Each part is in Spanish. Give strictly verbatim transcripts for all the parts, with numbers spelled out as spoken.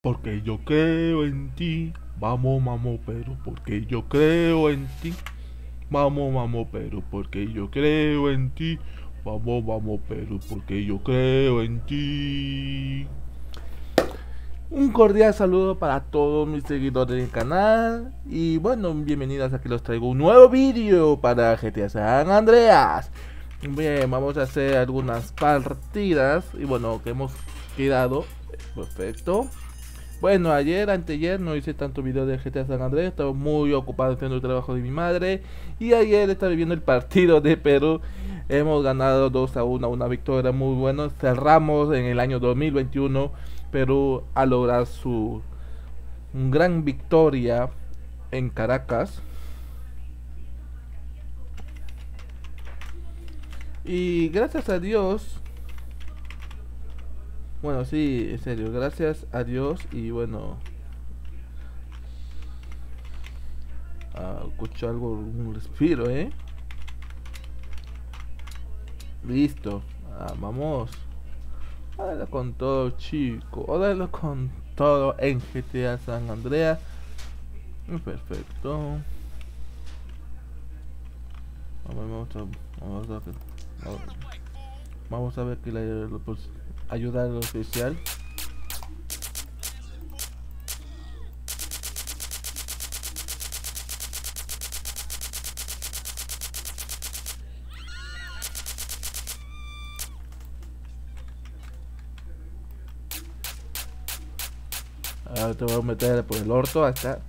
porque yo creo en ti. Vamos, vamos, pero porque yo creo en ti. Vamos, vamos, pero porque yo creo en ti. Vamos, vamos, pero porque yo creo en ti. Un cordial saludo para todos mis seguidores del canal. Y bueno, bienvenidos, aquí les traigo un nuevo vídeo para G T A San Andreas. Bien, vamos a hacer algunas partidas. Y bueno, que hemos quedado. Perfecto. Bueno, ayer, anteayer no hice tanto video de G T A San Andreas. Estaba muy ocupado haciendo el trabajo de mi madre. Y ayer estaba viendo el partido de Perú. Hemos ganado dos a uno, una victoria muy buena. Cerramos en el año dos mil veintiuno. Perú a lograr su un gran victoria en Caracas. Y gracias a Dios, bueno, sí, en serio, gracias a Dios. Y bueno, uh, escucho algo, un respiro, eh. Listo, ah, vamos. Dale con todo, chico. Dale con todo en G T A San Andreas. Perfecto. Vamos a, vamos a, vamos a ver que la pues, ayuda al oficial. Ahora te voy a meter por el orto hasta.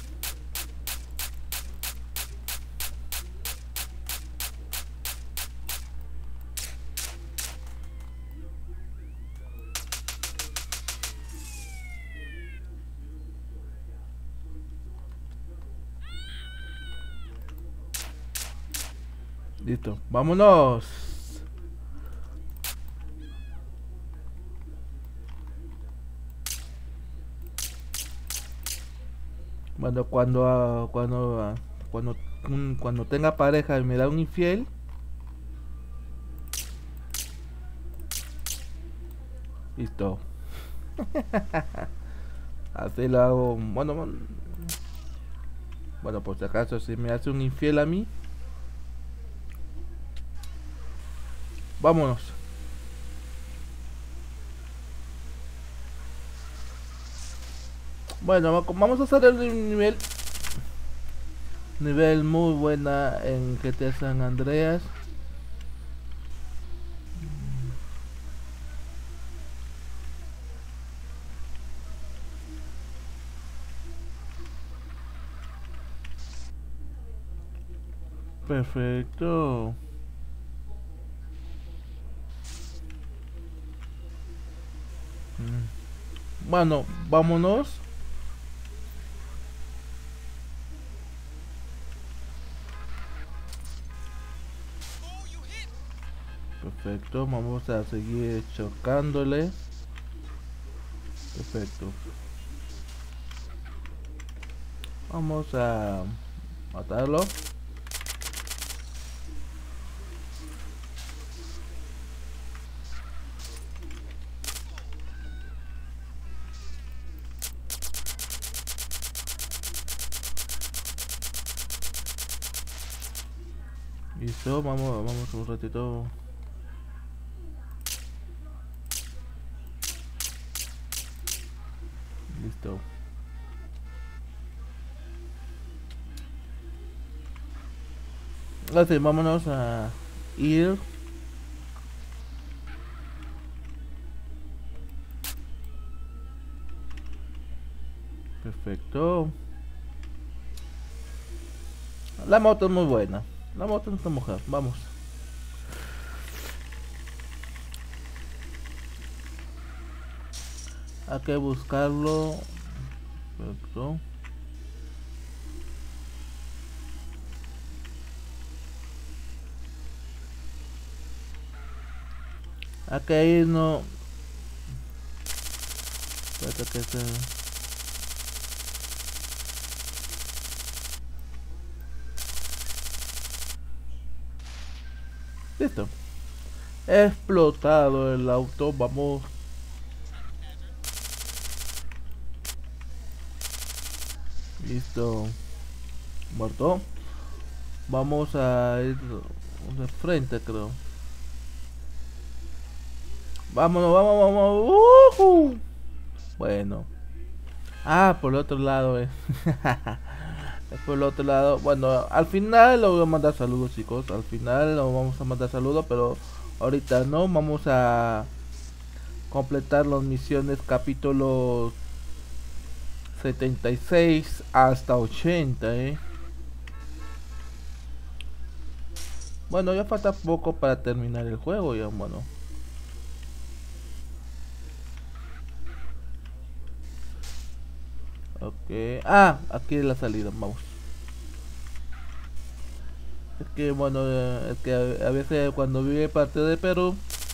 Listo, vámonos. Bueno, cuando uh, cuando uh, cuando un, cuando tenga pareja y me da un infiel, listo. Así lo hago. Bueno, bueno, por si acaso si me hace un infiel a mí, vámonos. Bueno, vamos a hacer el nivel nivel muy buena en G T A San Andreas. Perfecto. Bueno, vámonos. Perfecto, vamos a seguir chocándole. Perfecto. Vamos a matarlo. Listo, vamos, vamos un ratito. Listo. Así, vámonos a ir. Perfecto. La moto es muy buena. La moto no está mojada. Vamos. Hay que buscarlo. Perfecto. Hay que irnos. Espérate que se... Listo. Explotado el auto. Vamos. Listo. Muerto. Vamos a ir de frente, creo. Vámonos, vamos, vamos. Uh-huh. Bueno. Ah, por el otro lado, eh. Es por el otro lado. Bueno, al final lo voy a mandar saludos, chicos. Al final lo vamos a mandar saludos, pero ahorita no. Vamos a completar las misiones capítulos setenta y seis hasta ochenta, eh. Bueno, ya falta poco para terminar el juego, ya, bueno. Ok. Ah, aquí es la salida, vamos. Es que, bueno, eh, es que a, a veces cuando vive parte de Perú,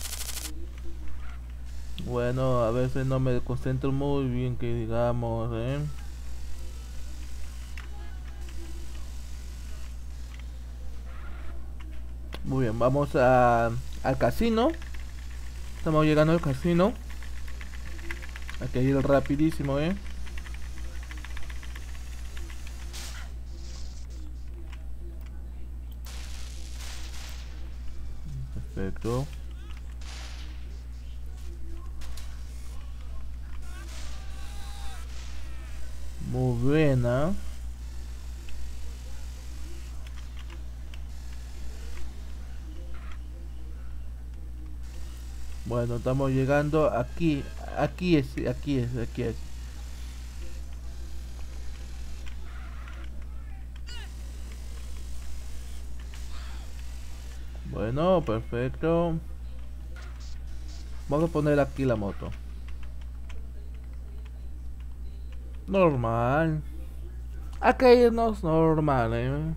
bueno, a veces no me concentro muy bien, que digamos, eh. Muy bien, vamos a, al casino. Estamos llegando al casino. Hay que ir rapidísimo, eh. Perfecto. Muy buena. Bueno, estamos llegando aquí. Aquí es, aquí es, aquí es. Bueno, perfecto. Vamos a poner aquí la moto. Normal. Acá irnos normal, eh.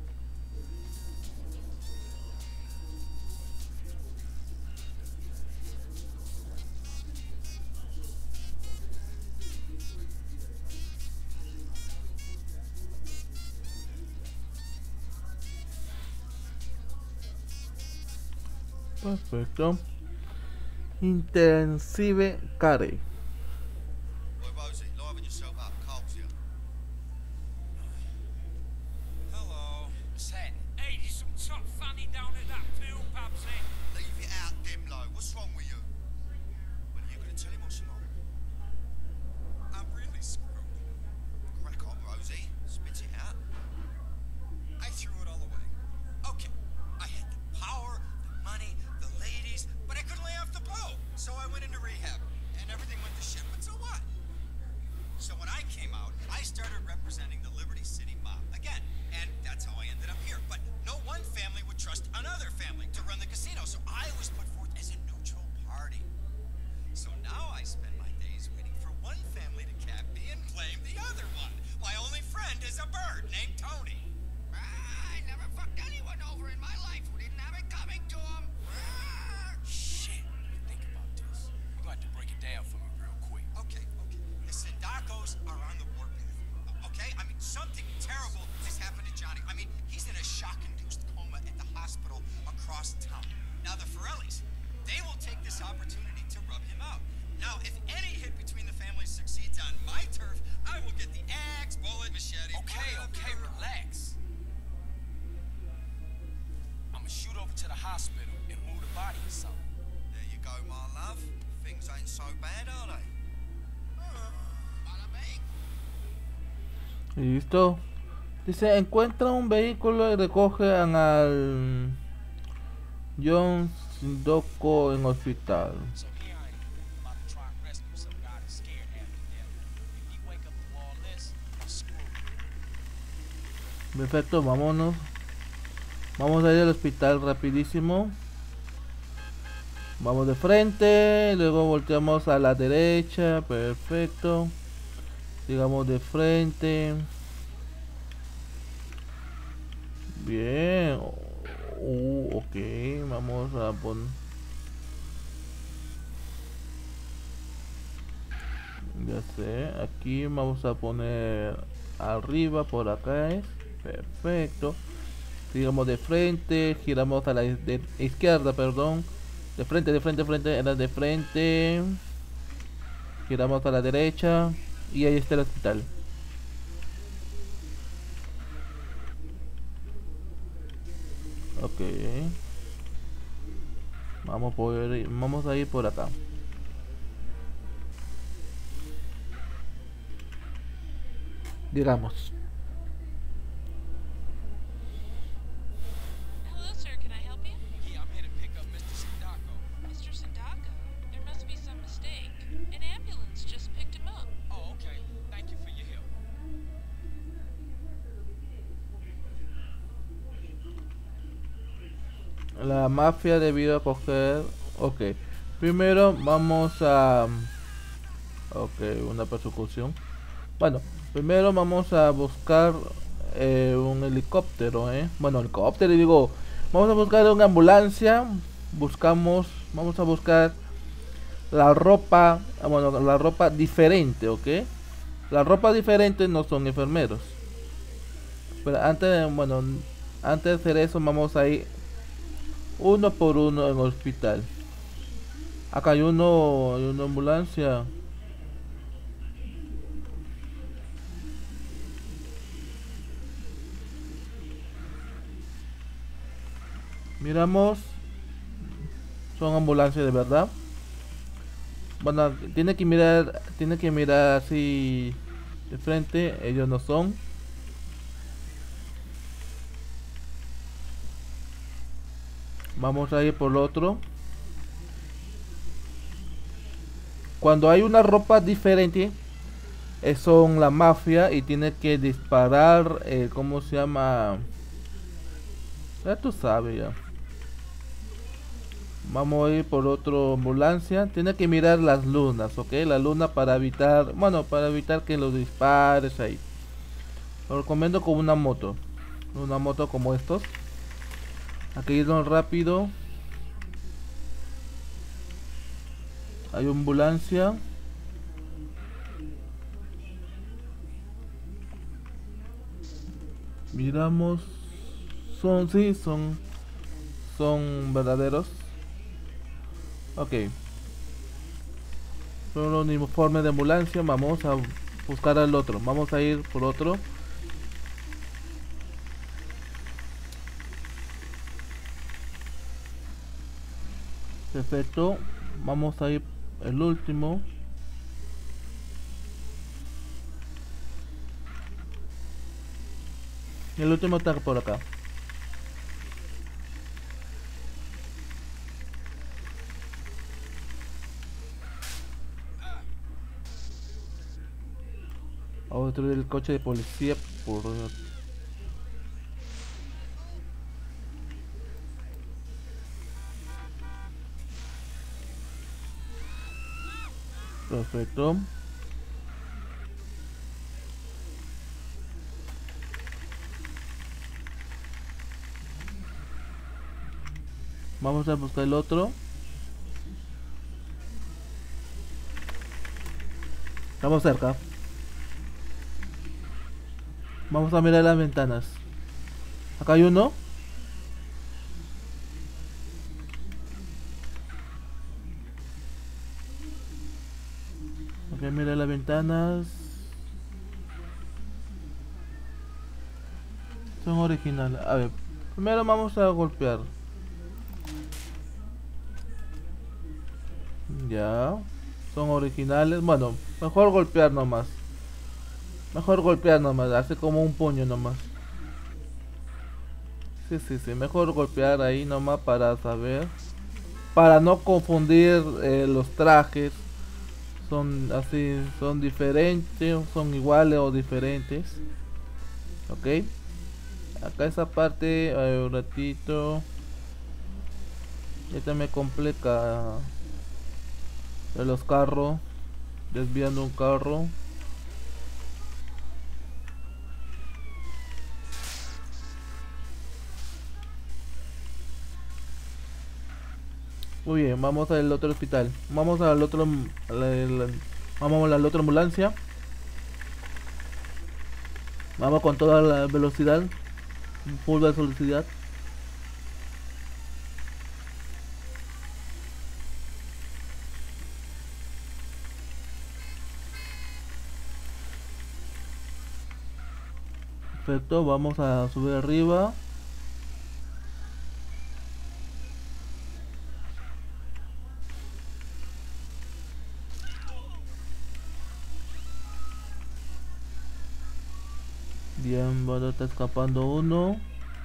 Perfecto. Intensive Care. Listo. Dice, encuentra un vehículo y recogen al John Sindoko en hospital. Perfecto, vámonos. Vamos a ir al hospital rapidísimo. Vamos de frente, luego volteamos a la derecha, perfecto. Sigamos de frente. Bien. Uh, ok, vamos a poner. Ya sé, aquí vamos a poner arriba, por acá es. Perfecto. Sigamos de frente, giramos a la de izquierda, perdón. De frente, de frente, de frente, era de frente. Giramos a la derecha. Y ahí está el hospital. Ok. Vamos por vamos a ir por acá. Digamos. Hello, sir. Can I help you? Yeah, I'm here to pick up mister Sadako. mister Sadako? There must be some mistake. An ambulance just picked him up. Oh, okay. Thank you for your help. La mafia debido a coger. Ok. Primero vamos a. Ok, una persecución. Bueno, primero vamos a buscar eh, un helicóptero, ¿eh? Bueno, helicóptero, y digo, vamos a buscar una ambulancia. Buscamos, vamos a buscar la ropa, ah, bueno, la ropa diferente, ¿ok? La ropa diferente no son enfermeros. Pero antes, de- bueno, antes de hacer eso, vamos a ir uno por uno en el hospital. Acá hay uno, hay una ambulancia. Miramos, son ambulancias de verdad. Bueno, tiene que mirar, tiene que mirar así de frente, ellos no son. Vamos a ir por lo otro. Cuando hay una ropa diferente, eh, son la mafia y tiene que disparar, eh, ¿cómo se llama? Ya tú sabes ya. Vamos a ir por otra ambulancia. Tiene que mirar las lunas, ¿ok? La luna para evitar, bueno, para evitar que los dispares ahí. Lo recomiendo con una moto. Una moto como estos. Aquí irnos rápido. Hay ambulancia. Miramos. Son, sí, son. Son verdaderos. Ok. Son los uniformes de ambulancia. Vamos a buscar al otro. Vamos a ir por otro. Perfecto. Vamos a ir el último. El último está por acá. Vamos a destruir el coche de policía por... Perfecto. Vamos a buscar el otro. Estamos cerca. Vamos a mirar las ventanas. Acá hay uno. Ok, mira las ventanas. Son originales. A ver, primero vamos a golpear. Ya. Son originales. Bueno, mejor golpear nomás. Mejor golpear nomás. Hace como un puño nomás. Sí, sí, sí. Mejor golpear ahí nomás para saber. Para no confundir eh, los trajes. Son así, son diferentes, son iguales o diferentes. Ok. Acá esa parte, a ver, un ratito. Esta me complica de los carros. Desviando un carro. Muy bien, vamos al otro hospital. Vamos al otro. Al, al- vamos a la otra ambulancia. Vamos con toda la velocidad. Full velocidad. Perfecto, vamos a subir arriba. Bien, bueno, está escapando uno.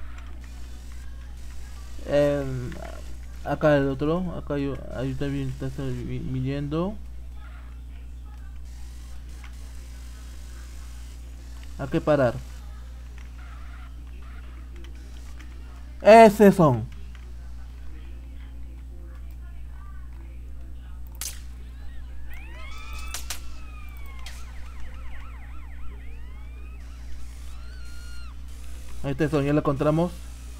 Em, acá el otro, acá hay, hay también está vi- viniendo. Hay que parar. Ese son. Este son, ya lo encontramos.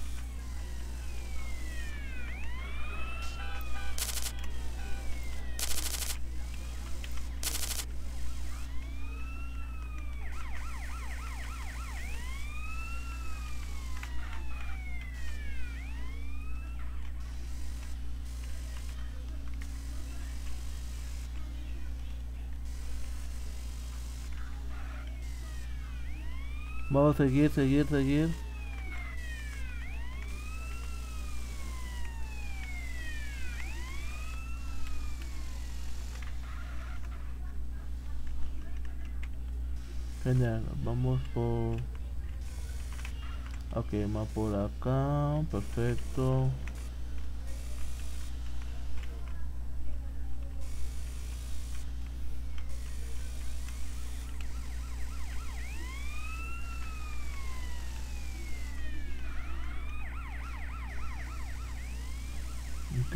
Vamos a seguir, seguir, seguir. Genial, vamos por... Ok, más por acá, perfecto. Ok.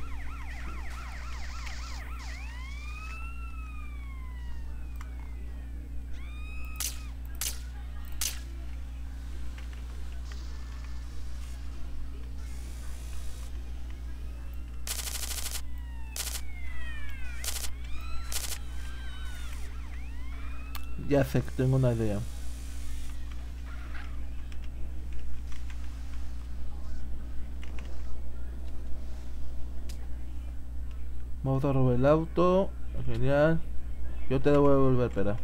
Ya sé que tengo una idea. Vamos a robar el auto. Genial. Yo te lo voy a devolver, espera.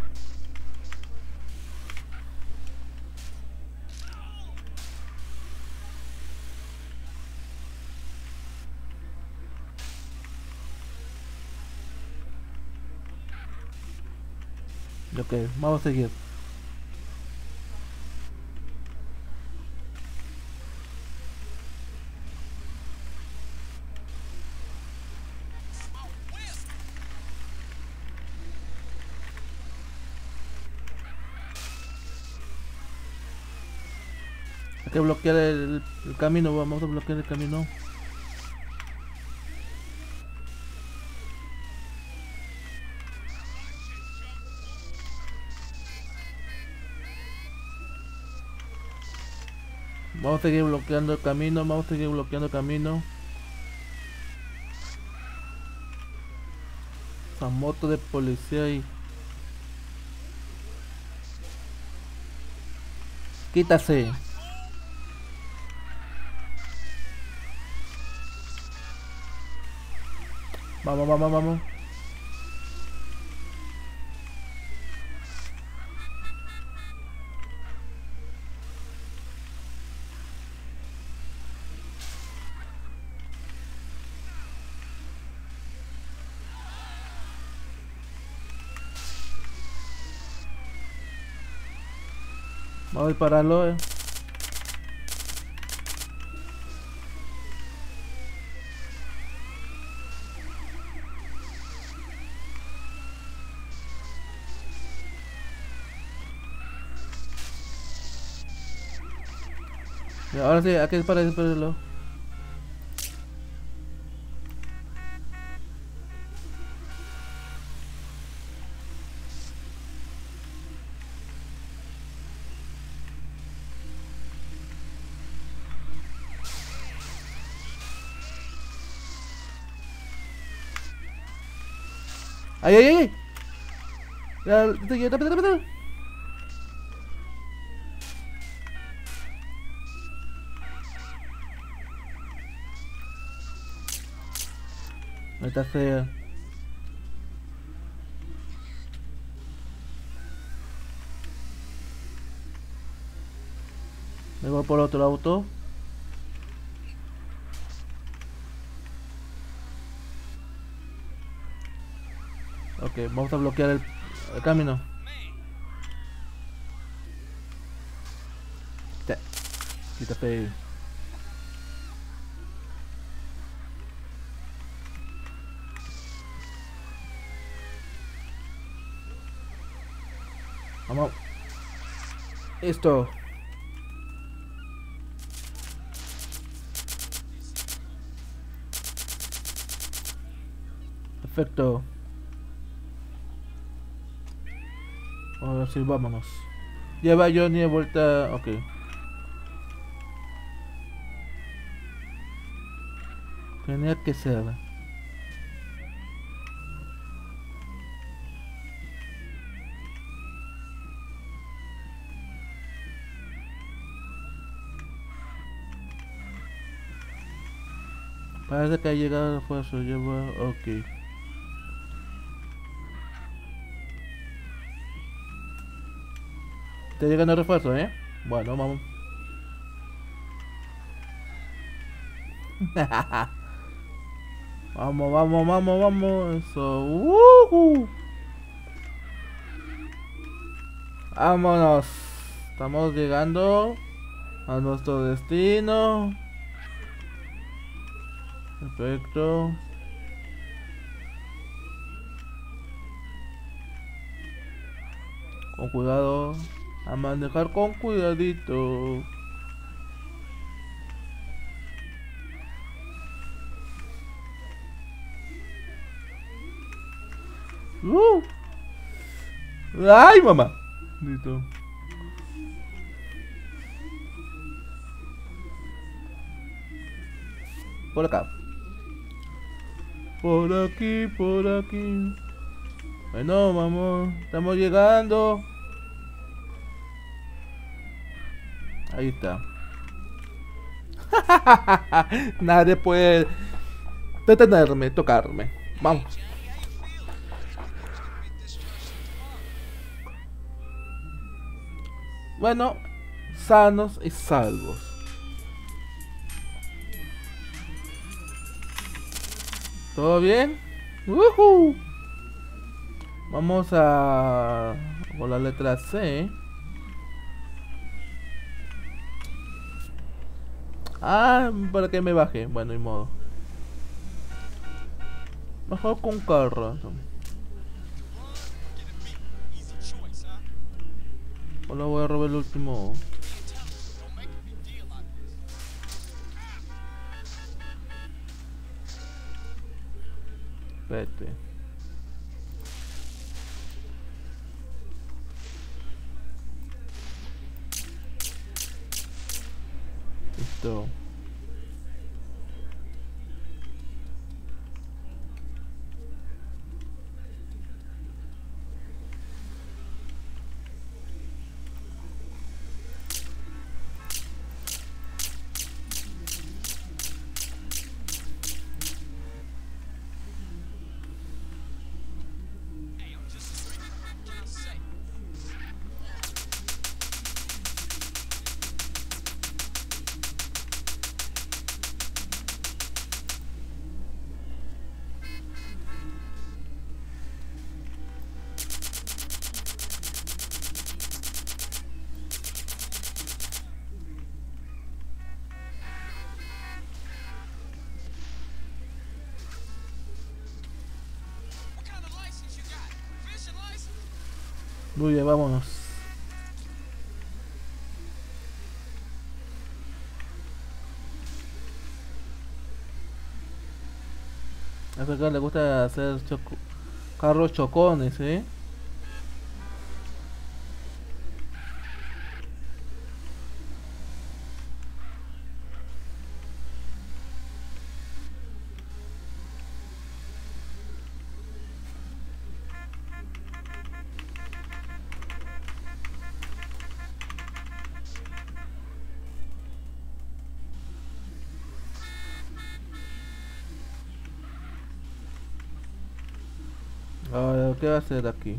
Ok, vamos a seguir. Hay que bloquear el, el camino, vamos a bloquear el camino. Vamos a seguir bloqueando el camino, vamos a seguir bloqueando el camino. Esa moto de policía ahí. Quítase. Vamos, vamos, vamos. Vamos a dispararlo, eh. Y ahora sí, hay que disparar, dispararlo. ¡Ay, ay, ay! Ya, rápido, rápido, rápido. Ahí está fea. Me voy por otro auto. Ok, vamos a bloquear el, el camino. Quítate. Vamos. Esto. Perfecto. Ahora sí, vámonos. Lleva Johnny de vuelta. Ok. Tenía que ser. Parece que ha llegado el refuerzo. Lleva. Ok. Te llegan el refuerzo, ¿eh? Bueno, vamos. Vamos, vamos, vamos, vamos. Eso. ¡Woohoo! Vámonos. Estamos llegando a nuestro destino. Perfecto. Con cuidado. A manejar con cuidadito. Uh. ¡Ay, mamá! Listo. Por acá. Por aquí, por aquí. Bueno, vamos. Estamos llegando. Ahí está. Nadie puede detenerme, tocarme. Vamos. Bueno, sanos y salvos. ¿Todo bien? ¡Woohoo! Vamos a... con la letra C. Ah, para que me baje. Bueno, ni modo. Mejor con carro. Ahora voy a robar el último. Vete. Listo. Muy bien, vámonos. A acá le gusta hacer choco carros chocones, ¿eh? Ahora, ¿qué va a hacer aquí?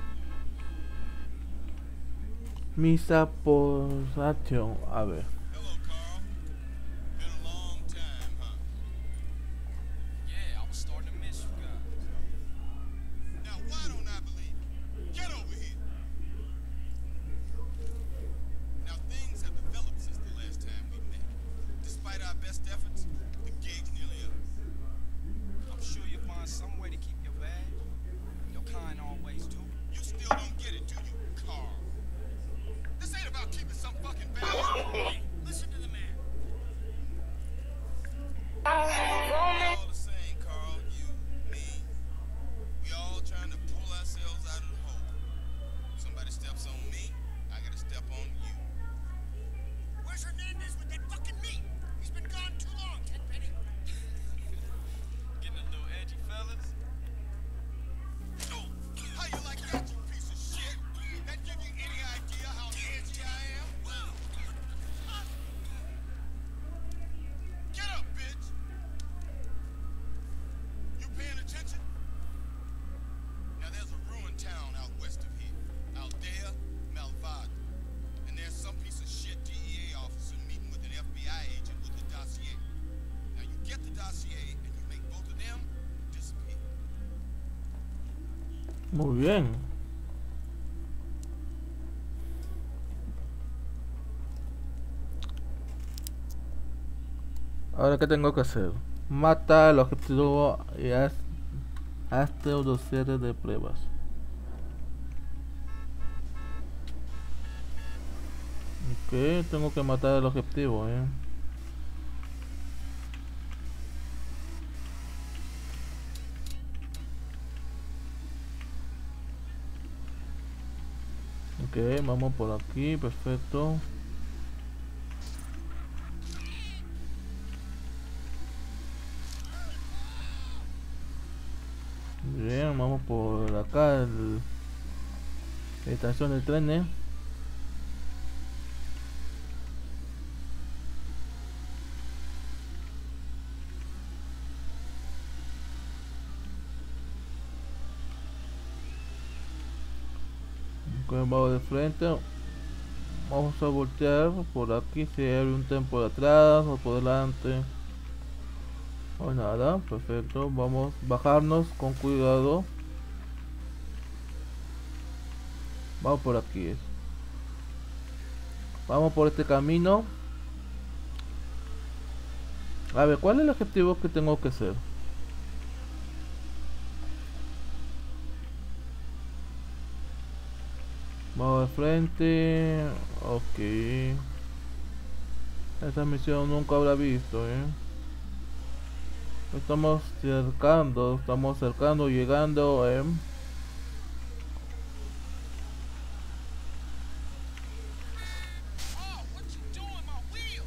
Misa por acción. A ver. Hello, Carl. Been a long time, huh? Yeah, I was starting to miss you guys. Now, why don't I believe you? Get over here. Now, things have developed since the last time we Muy bien. Ahora, ¿qué tengo que hacer? Mata al objetivo y haz, hazte una serie de pruebas. Ok, tengo que matar al objetivo, eh. Ok, vamos por aquí, perfecto. Bien, vamos por acá, el, la estación del tren, eh. Ok, vamos de frente. Vamos a voltear por aquí si hay un tren por atrás o por delante. O nada, perfecto. Vamos a bajarnos con cuidado. Vamos por aquí. Vamos por este camino. A ver, ¿cuál es el objetivo que tengo que hacer? Vamos de frente. Ok. Esa misión nunca habrá visto, eh. Estamos cercando, estamos cercando, llegando, eh. Oh, what you doing, my wheel?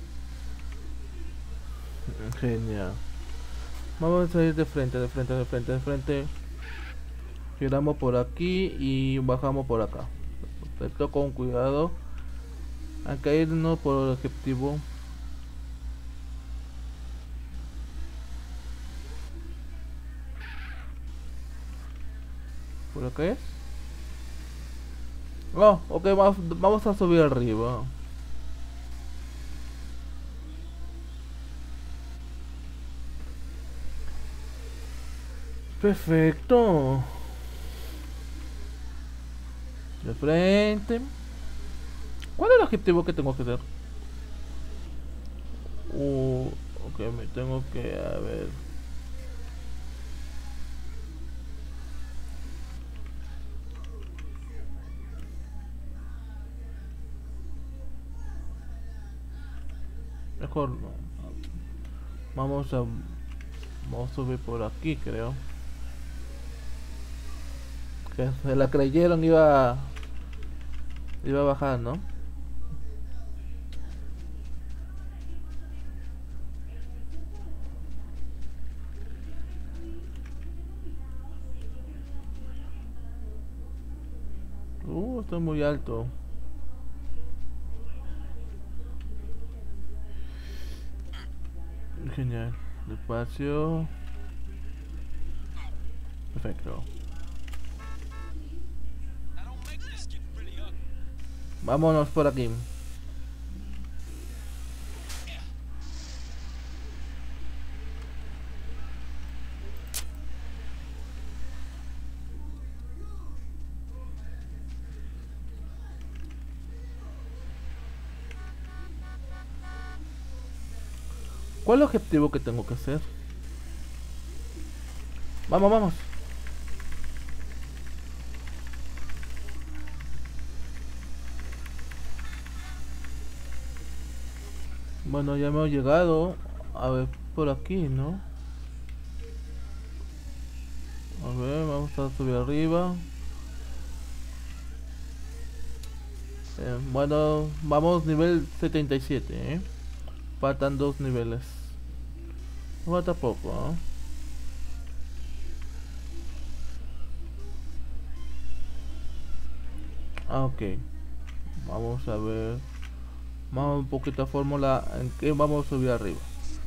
Genial. Vamos a ir de frente, de frente, de frente, de frente. Giramos por aquí y bajamos por acá. Perfecto, con cuidado. Hay que irnos por el objetivo. ¿Por acá es? No, ok, vamos, vamos a subir arriba. Perfecto. De frente. ¿Cuál es el objetivo que tengo que hacer? Uh, ok, me tengo que, a ver. Mejor no. Vamos a, vamos a subir por aquí, creo. Que se la creyeron, iba, iba a bajar, ¿no? Uh, estoy muy alto. Genial. Despacio. Perfecto. Now don't make this get really ugly. Vámonos por aquí. ¿Cuál es el objetivo que tengo que hacer? Vamos, vamos. Bueno, ya hemos llegado. A ver, por aquí, ¿no? A ver, vamos a subir arriba. Eh, bueno, vamos nivel setenta y siete, ¿eh? Faltan dos niveles. Falta poco, ¿eh? Ah, ok. Vamos a ver. Vamos un poquito a fórmula en que vamos a subir arriba.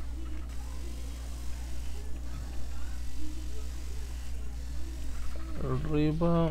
Arriba.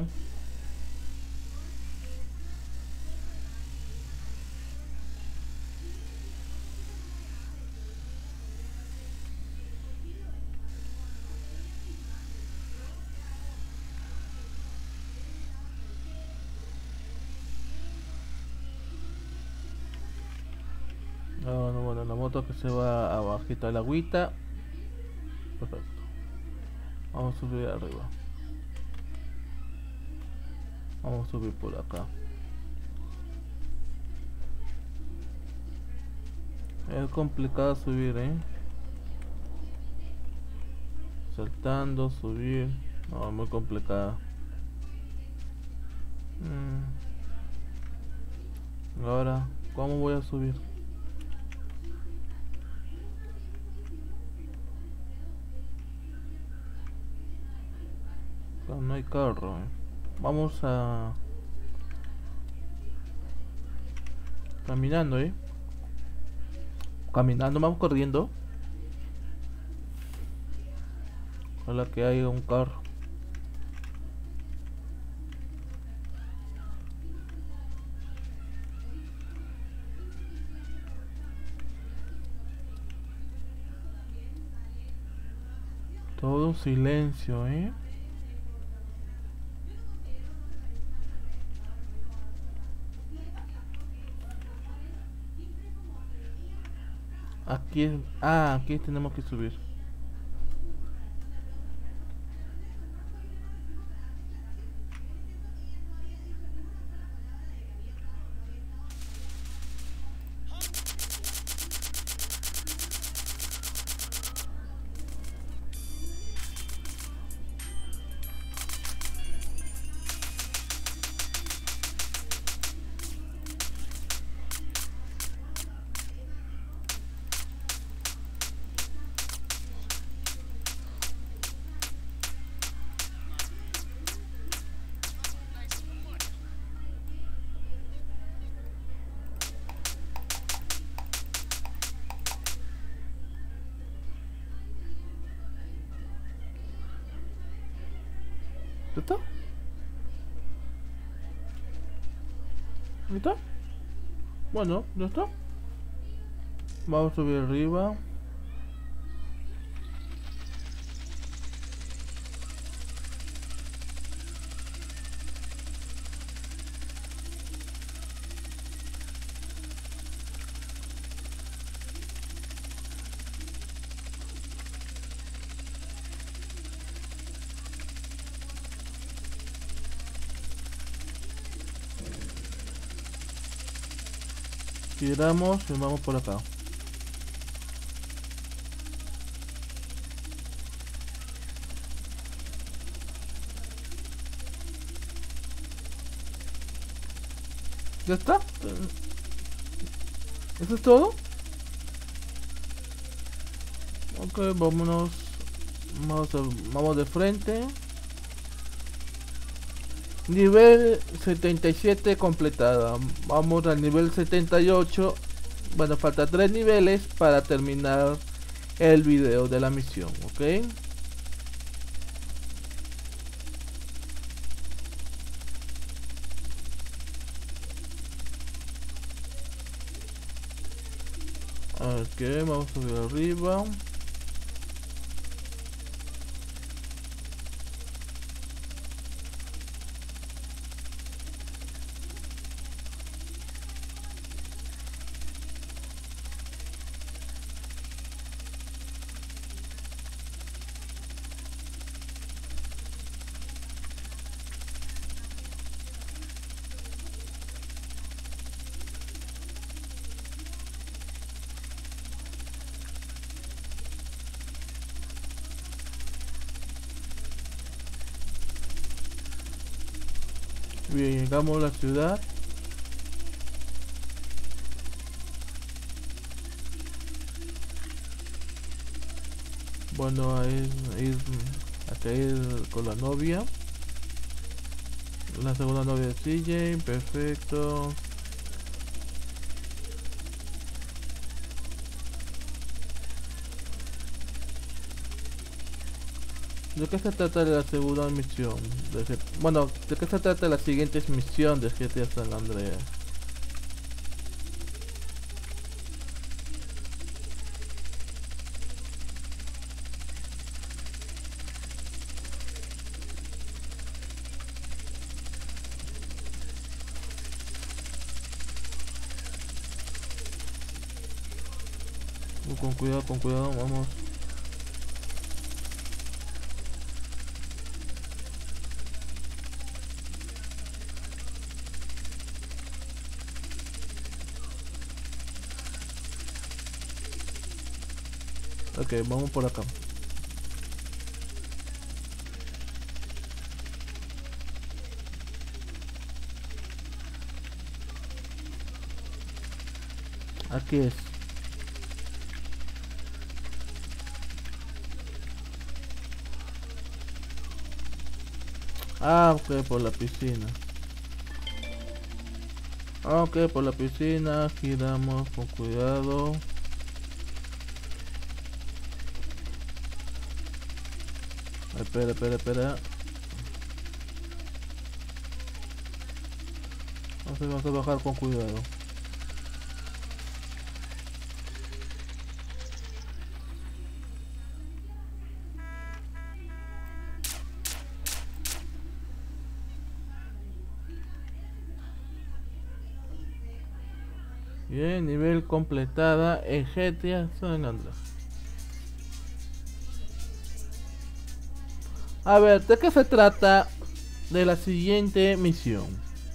No, no, bueno, la moto que se va abajito al agüita. Perfecto. Vamos a subir arriba. Vamos a subir por acá. Es complicado subir, eh. Saltando, subir. No, muy complicado. Mm. Ahora, ¿cómo voy a subir? No, no hay carro, eh. Vamos a... Caminando, eh. Caminando, vamos corriendo. Ojalá que haya un carro. Todo silencio, eh. Aquí es... Ah, aquí tenemos que subir. ¿Ya está? ¿Ya está? Bueno, ya está. Vamos a subir arriba. Giramos y vamos por acá. ¿Ya está? ¿Eso es todo? Ok, vámonos. Vamos, a, vamos de frente. Nivel setenta y siete completada. Vamos al nivel setenta y ocho. Bueno, falta tres niveles para terminar el video de la misión, ¿ok? Ok, vamos a subir arriba. Bien, llegamos a la ciudad. Bueno, a ir, a ir, a ir con la novia. La segunda novia de C J, perfecto. ¿De qué se trata la segunda misión? De G- bueno, ¿de qué se trata la siguiente misión de G T A San Andreas? Uh, con cuidado, con cuidado, vamos. Ok, vamos por acá. Aquí es. Ah, ok, por la piscina. Ah, ok, por la piscina. Giramos con cuidado. Espera, espera, espera. Entonces vamos a bajar con cuidado. Bien, nivel completada en G T A San Andreas. A ver, ¿de qué se trata de la siguiente misión?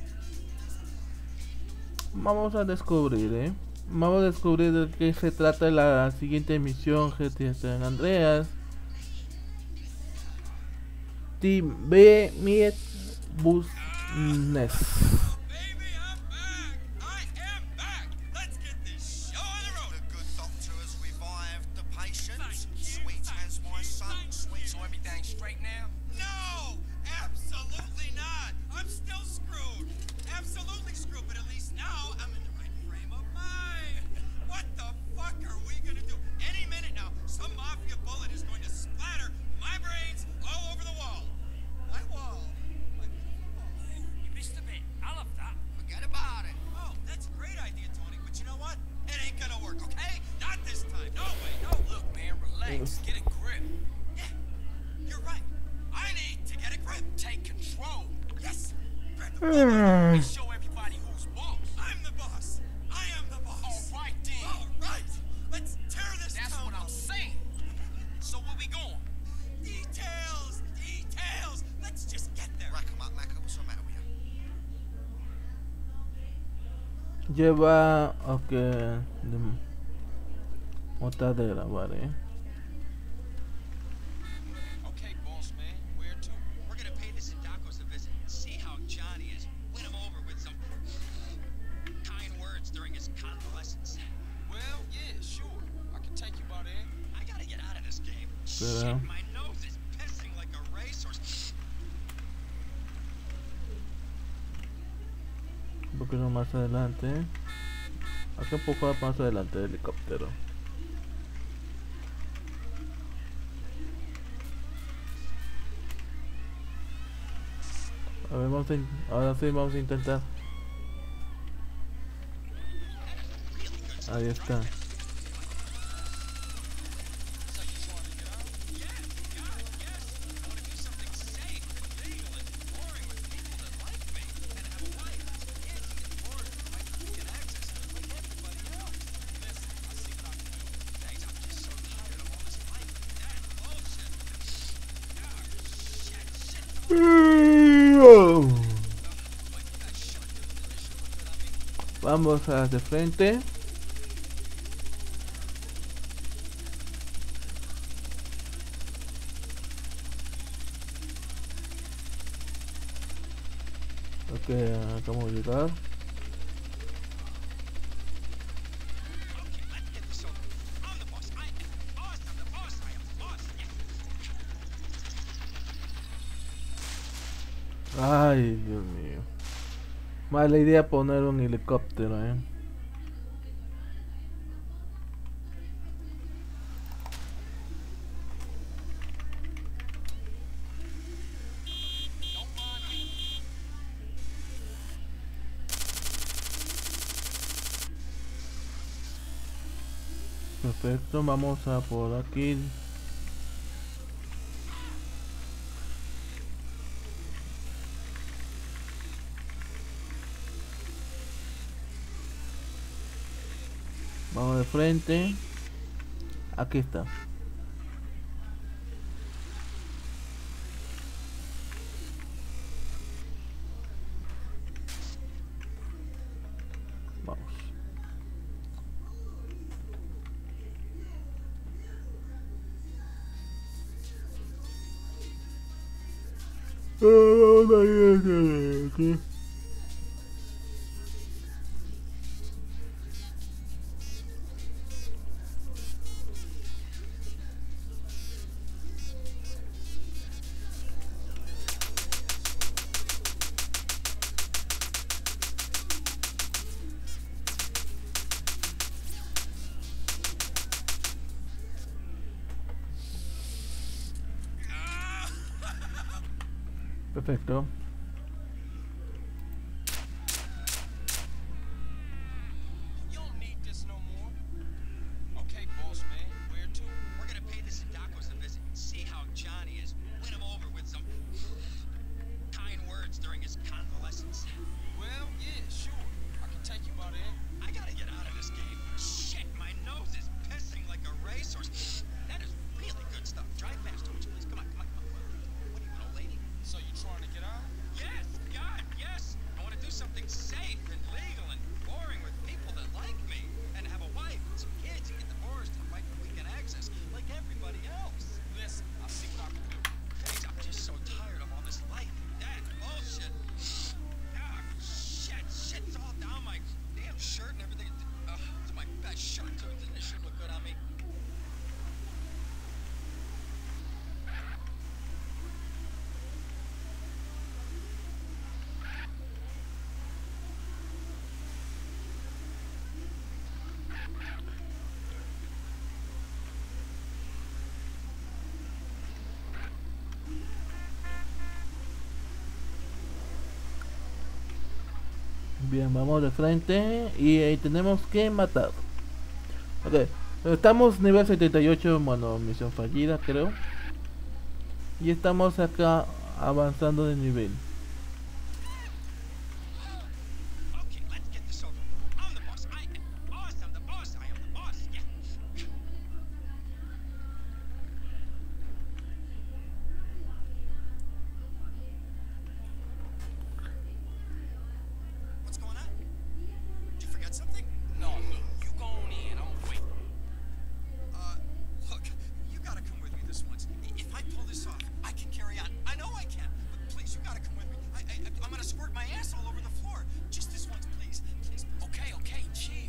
Vamos a descubrir, ¿eh? Vamos a descubrir de qué se trata la siguiente misión G T A San Andreas. Team B Miet Business. Baby, I'm back. I am back. Let's get this show on the road. The good doctor has revived the patient. Thank you, Sweet thank as my you, son. thank Sweet. you. So everything's straight now? No, absolutely not. I'm still screwed. Absolutely screwed, but at least now I'm in the right frame of mind. What the fuck are we gonna do? Any minute now, some mafia bullet is going to splatter my brains all over the wall. My wall. My beautiful wall. You missed a bit. I love that. Forget about it. Oh, that's a great idea, Tony. But you know what? It ain't gonna work, okay? Not this time. No way, no. Look, man, relax. Get a grip. Yeah, you're right. I need to get a grip. Take control. Yes. Grab the ball. And show everybody who's boss. I'm the boss. I am the boss. All right, then. All right. Let's tear this That's town what I'm up. saying. So where we going? Details. Details. Let's just get there. Rack 'em up, Macca. What's the matter with you? Lleva. Ok. de- Motadera, vale. Okay, boss man. Where to? We're gonna pay the Sindacos a visit and see how Johnny is. Win him over with some kind words during his convalescence. Well, yeah, sure. I can take you by there. I gotta get out of this game. Espera. Shit, my nose is pissing like a racehorse. Un poquito más adelante. Acá un poco más adelante del helicóptero. A ver, vamos a in- ahora sí vamos a intentar. Ahí está. Vamos a de frente. Ok, acabamos de llegar. Ay, Dios mío. Mala idea poner un helicóptero, eh. Perfecto, vamos a por aquí. Vamos de frente. Aquí está. Vamos. Perfecto. You don't need this no more. Okay, boss man, where to? We're gonna pay the Sadakos a visit and see how Johnny is. Win him over with some kind words during his convalescence. Well, yeah, sure. I can take you by there. I gotta get out of this game. Shit, my nose is pissing like a racehorse. That is really good stuff. Drive faster, would you please? Come on, come on, come on. What are you, an old lady? So you trying to get out? Yes, God, yes. I want to do something safe and legal and boring with people that like me. And have a wife and some kids and get divorced and fight for weekend access like everybody else. Listen, I'll see what I can do. Please, I'm just so tired of all this life and death bullshit. Ah, shit, shit's all down my damn shirt and everything. Uh, it's my best shirt, too. Doesn't this shit look good on me? Bien, vamos de frente y ahí tenemos que matar. Ok, estamos nivel setenta y ocho, bueno, misión fallida creo. Y estamos acá avanzando de nivel. Okay, let's get this over. I'm the boss. I am the boss. I'm the boss. I am the boss. Yeah. What's going on? Did you forget something? No, look, you go on in. I'm gonna wait. Uh, look, you gotta come with me this once. I- If I pull this off, I can carry on. I know I can. But please, you gotta come with me. I, I, I'm gonna squirt my ass all over the floor. Just this once, please. Please. Okay, okay, chill.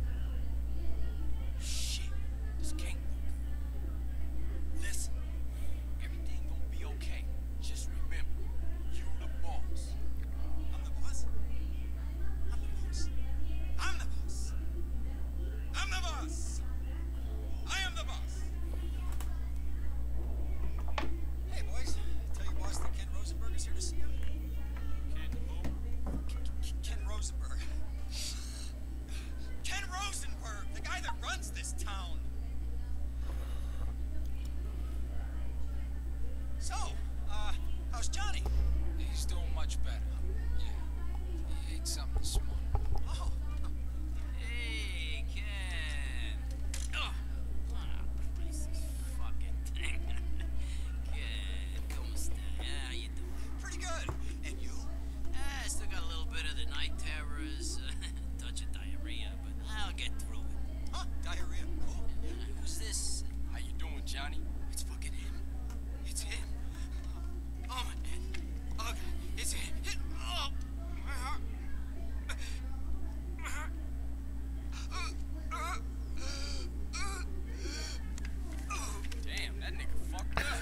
Shit, this can't work. Listen, everything gonna be okay. Just remember, you the boss. I'm the boss. I'm the boss. I'm the boss. I'm the boss. I am the boss. Hey, boys. Tell your boss that Ken Rosenberg is here to see you. Ken who? K- Ken Rosenberg. Ken Rosenberg, the guy that runs this town. So, uh, how's Johnny? He's doing much better. Yeah, he ate something this morning. Oh, Hey, Ken. Oh, what a piece of fucking thing. Ken, ¿cómo está? How you doing? pretty good. And you? Ah, I still got a little bit of the night terrors, a touch of diarrhea, but I'll get through it. Huh? Diarrhea. Cool. Uh, who's this? How you doing, Johnny? It's fucking him. It's him. Oh, my head. Oh, God. It's him. It, oh, my heart. My heart. Uh, uh, uh, uh. Damn, that nigga fucked up.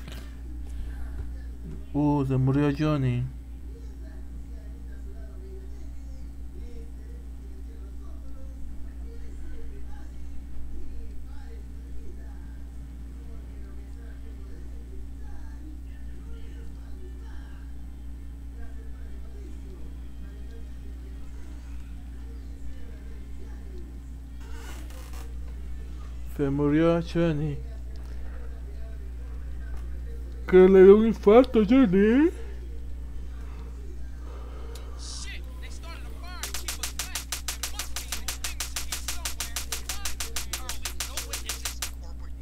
Uh, se murió Johnny. Se murió Johnny. Que le dio un infarto Johnny. Shit, they started a fire to keep us back. There must be an extinguisher here somewhere. Early, no witnesses, or we're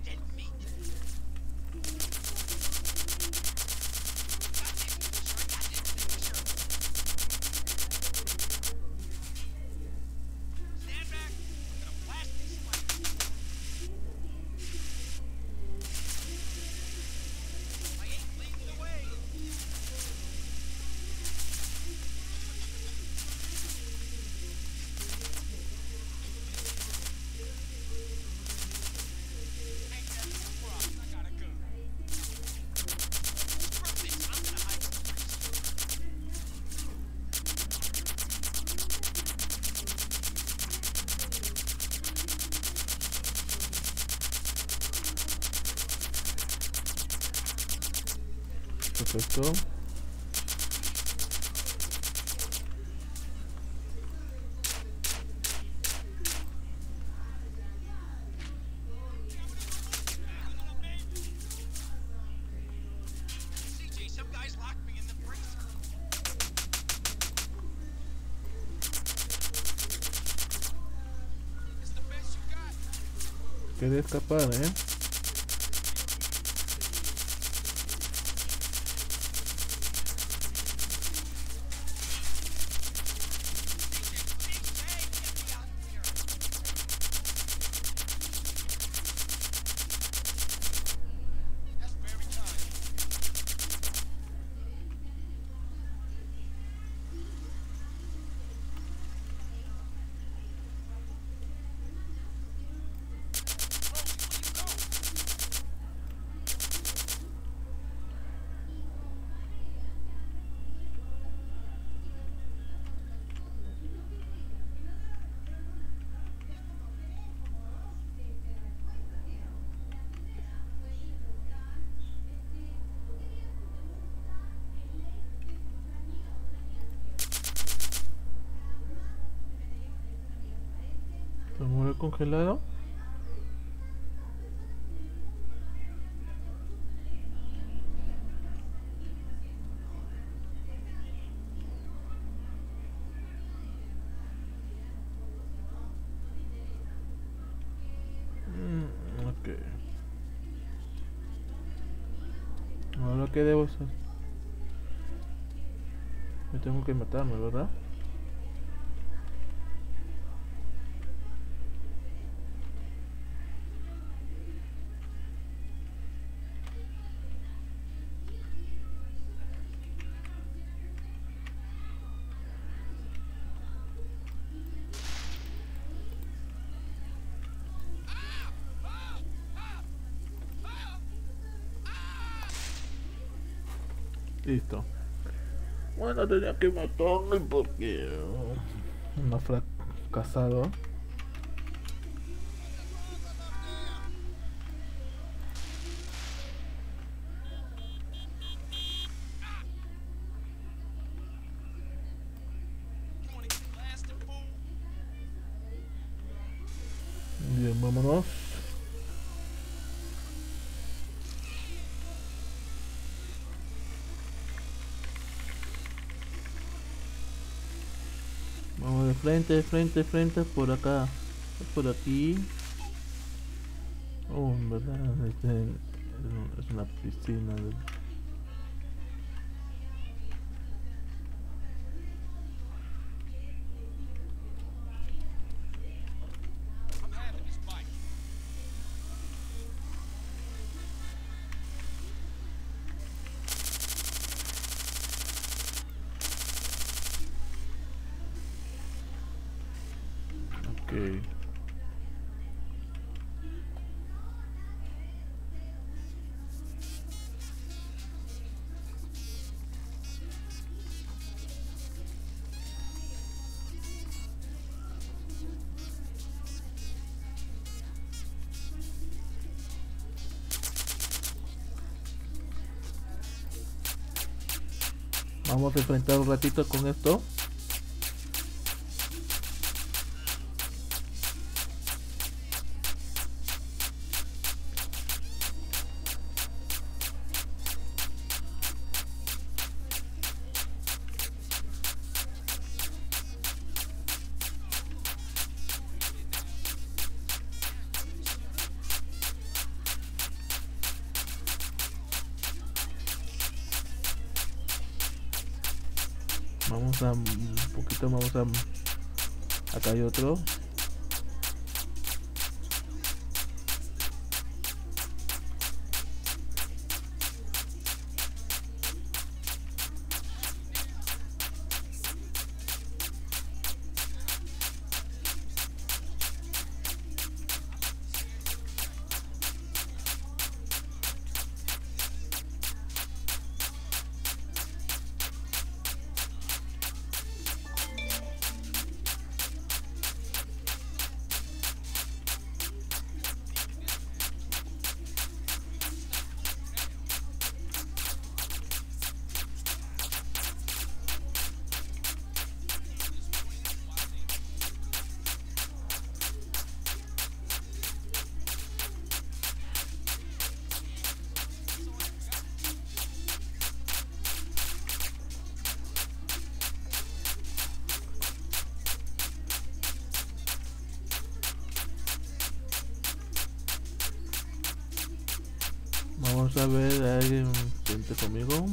Perfecto. C J, some guys locked me in the freezer. It's the best you got. Quería escapar, eh. That's very kind. ¿Se muere congelado? Mm, ok. Ahora qué debo hacer. Me tengo que matarme, ¿verdad? Listo. Bueno, tenía que matarme porque uh, no ha fracasado. You wanna get blasted, fool? Bien, vámonos. Vamos de frente, de frente, de frente, por acá, por aquí. Oh, en verdad, este es una piscina. De... I'm having this bike. Ok. Vamos a enfrentar un ratito con esto. Vamos a un poquito, vamos a acá hay otro. Vamos a ver a alguien vente conmigo.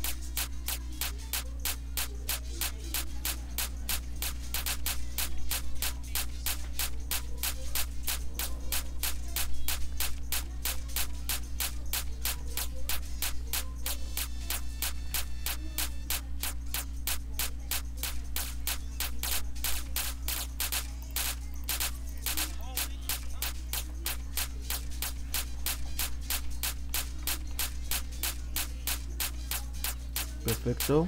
Perfecto.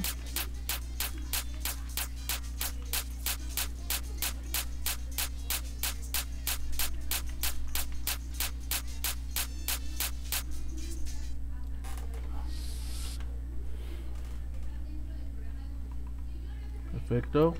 Perfecto.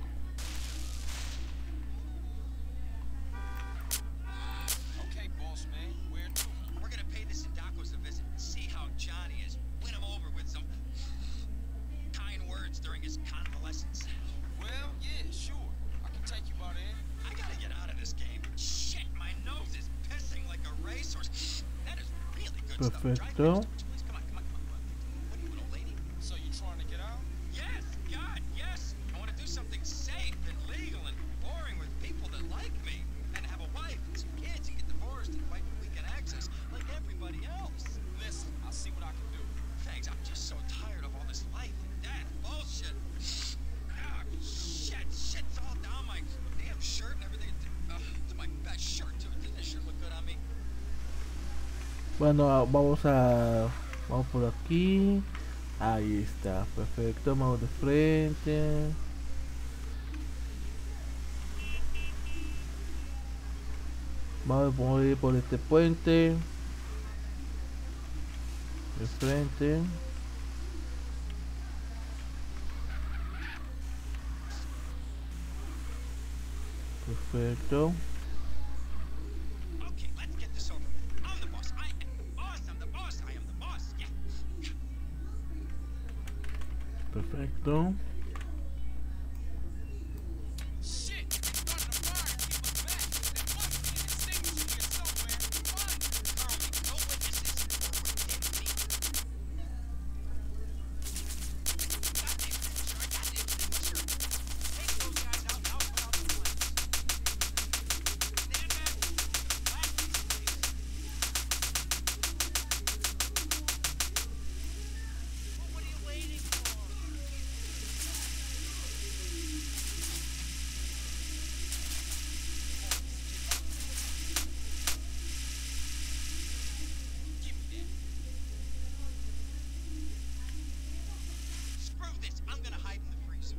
Okay, boss man, where to? We're gonna pay the Sindacos a visit and see how Johnny is. Win him over with some kind words during his convalescence. Well, yeah, sure. I can take you by there. I gotta get out of this game. Shit, my nose is pissing like a racehorse. That is really good stuff. Drive Perfecto. faster, please. Come on, come on, come on, come on. What are you, an old lady? So you trying to get out? Yes, God, yes. I want to do something safe and legal and boring with people that like me, and have a wife and some kids and get divorced and fight for weekend access like everybody else. Listen, I'll see what I can do. Thanks, I'm just so tired of all this life and death bullshit. Ah, shit, shit's all down my damn shirt and everything. Uh, it's my best shirt too. Doesn't this shirt look good on me? Bueno, ah, vamos a vamos por aquí. Ahí está, perfecto. Vamos de frente. Vamos a ir por este puente. De frente. Perfecto. Okay, let's get this over with. I'm the boss. I am the boss. I'm the boss. I am the boss. Yeah. Perfecto. Shit! It's starting to fire. Keep us back. There must be an extinguisher here somewhere. Find it. Carl, no witnesses or we're dead meat. Got the extinguisher. I got the extinguisher. Take those guys out and I'll put out the flames. Stand back. Back, please. Well, what are you waiting for? Give me that. Screw this. I'm gonna hide in the freezer.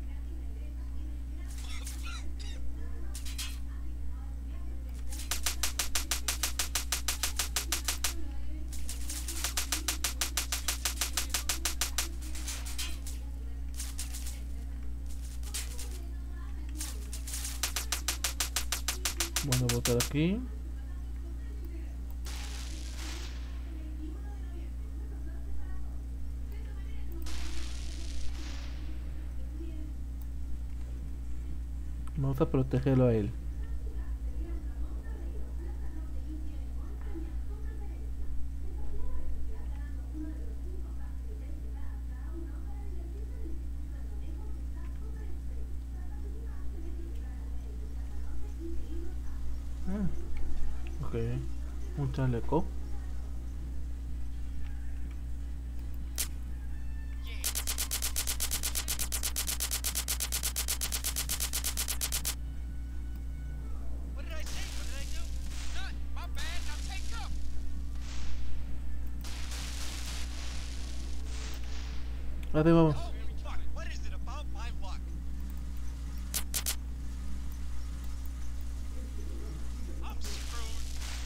Vamos a botar aquí. Vamos a protegerlo a él. Ah, ok, un chaleco. What did I say? What did I do? None. My bad. Now take up. Ahí vamos. Oh, fuck. What is it about my luck? I'm screwed.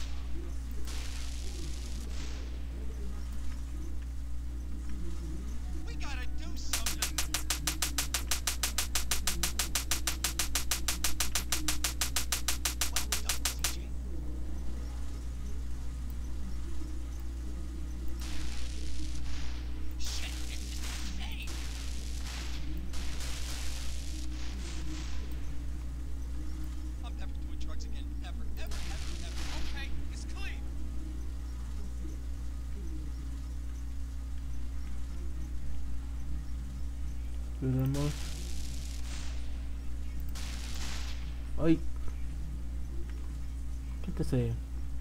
We gotta do something. Well done, C J. Shit, this is insane. Esperemos. Ay. ¿Qué te sé?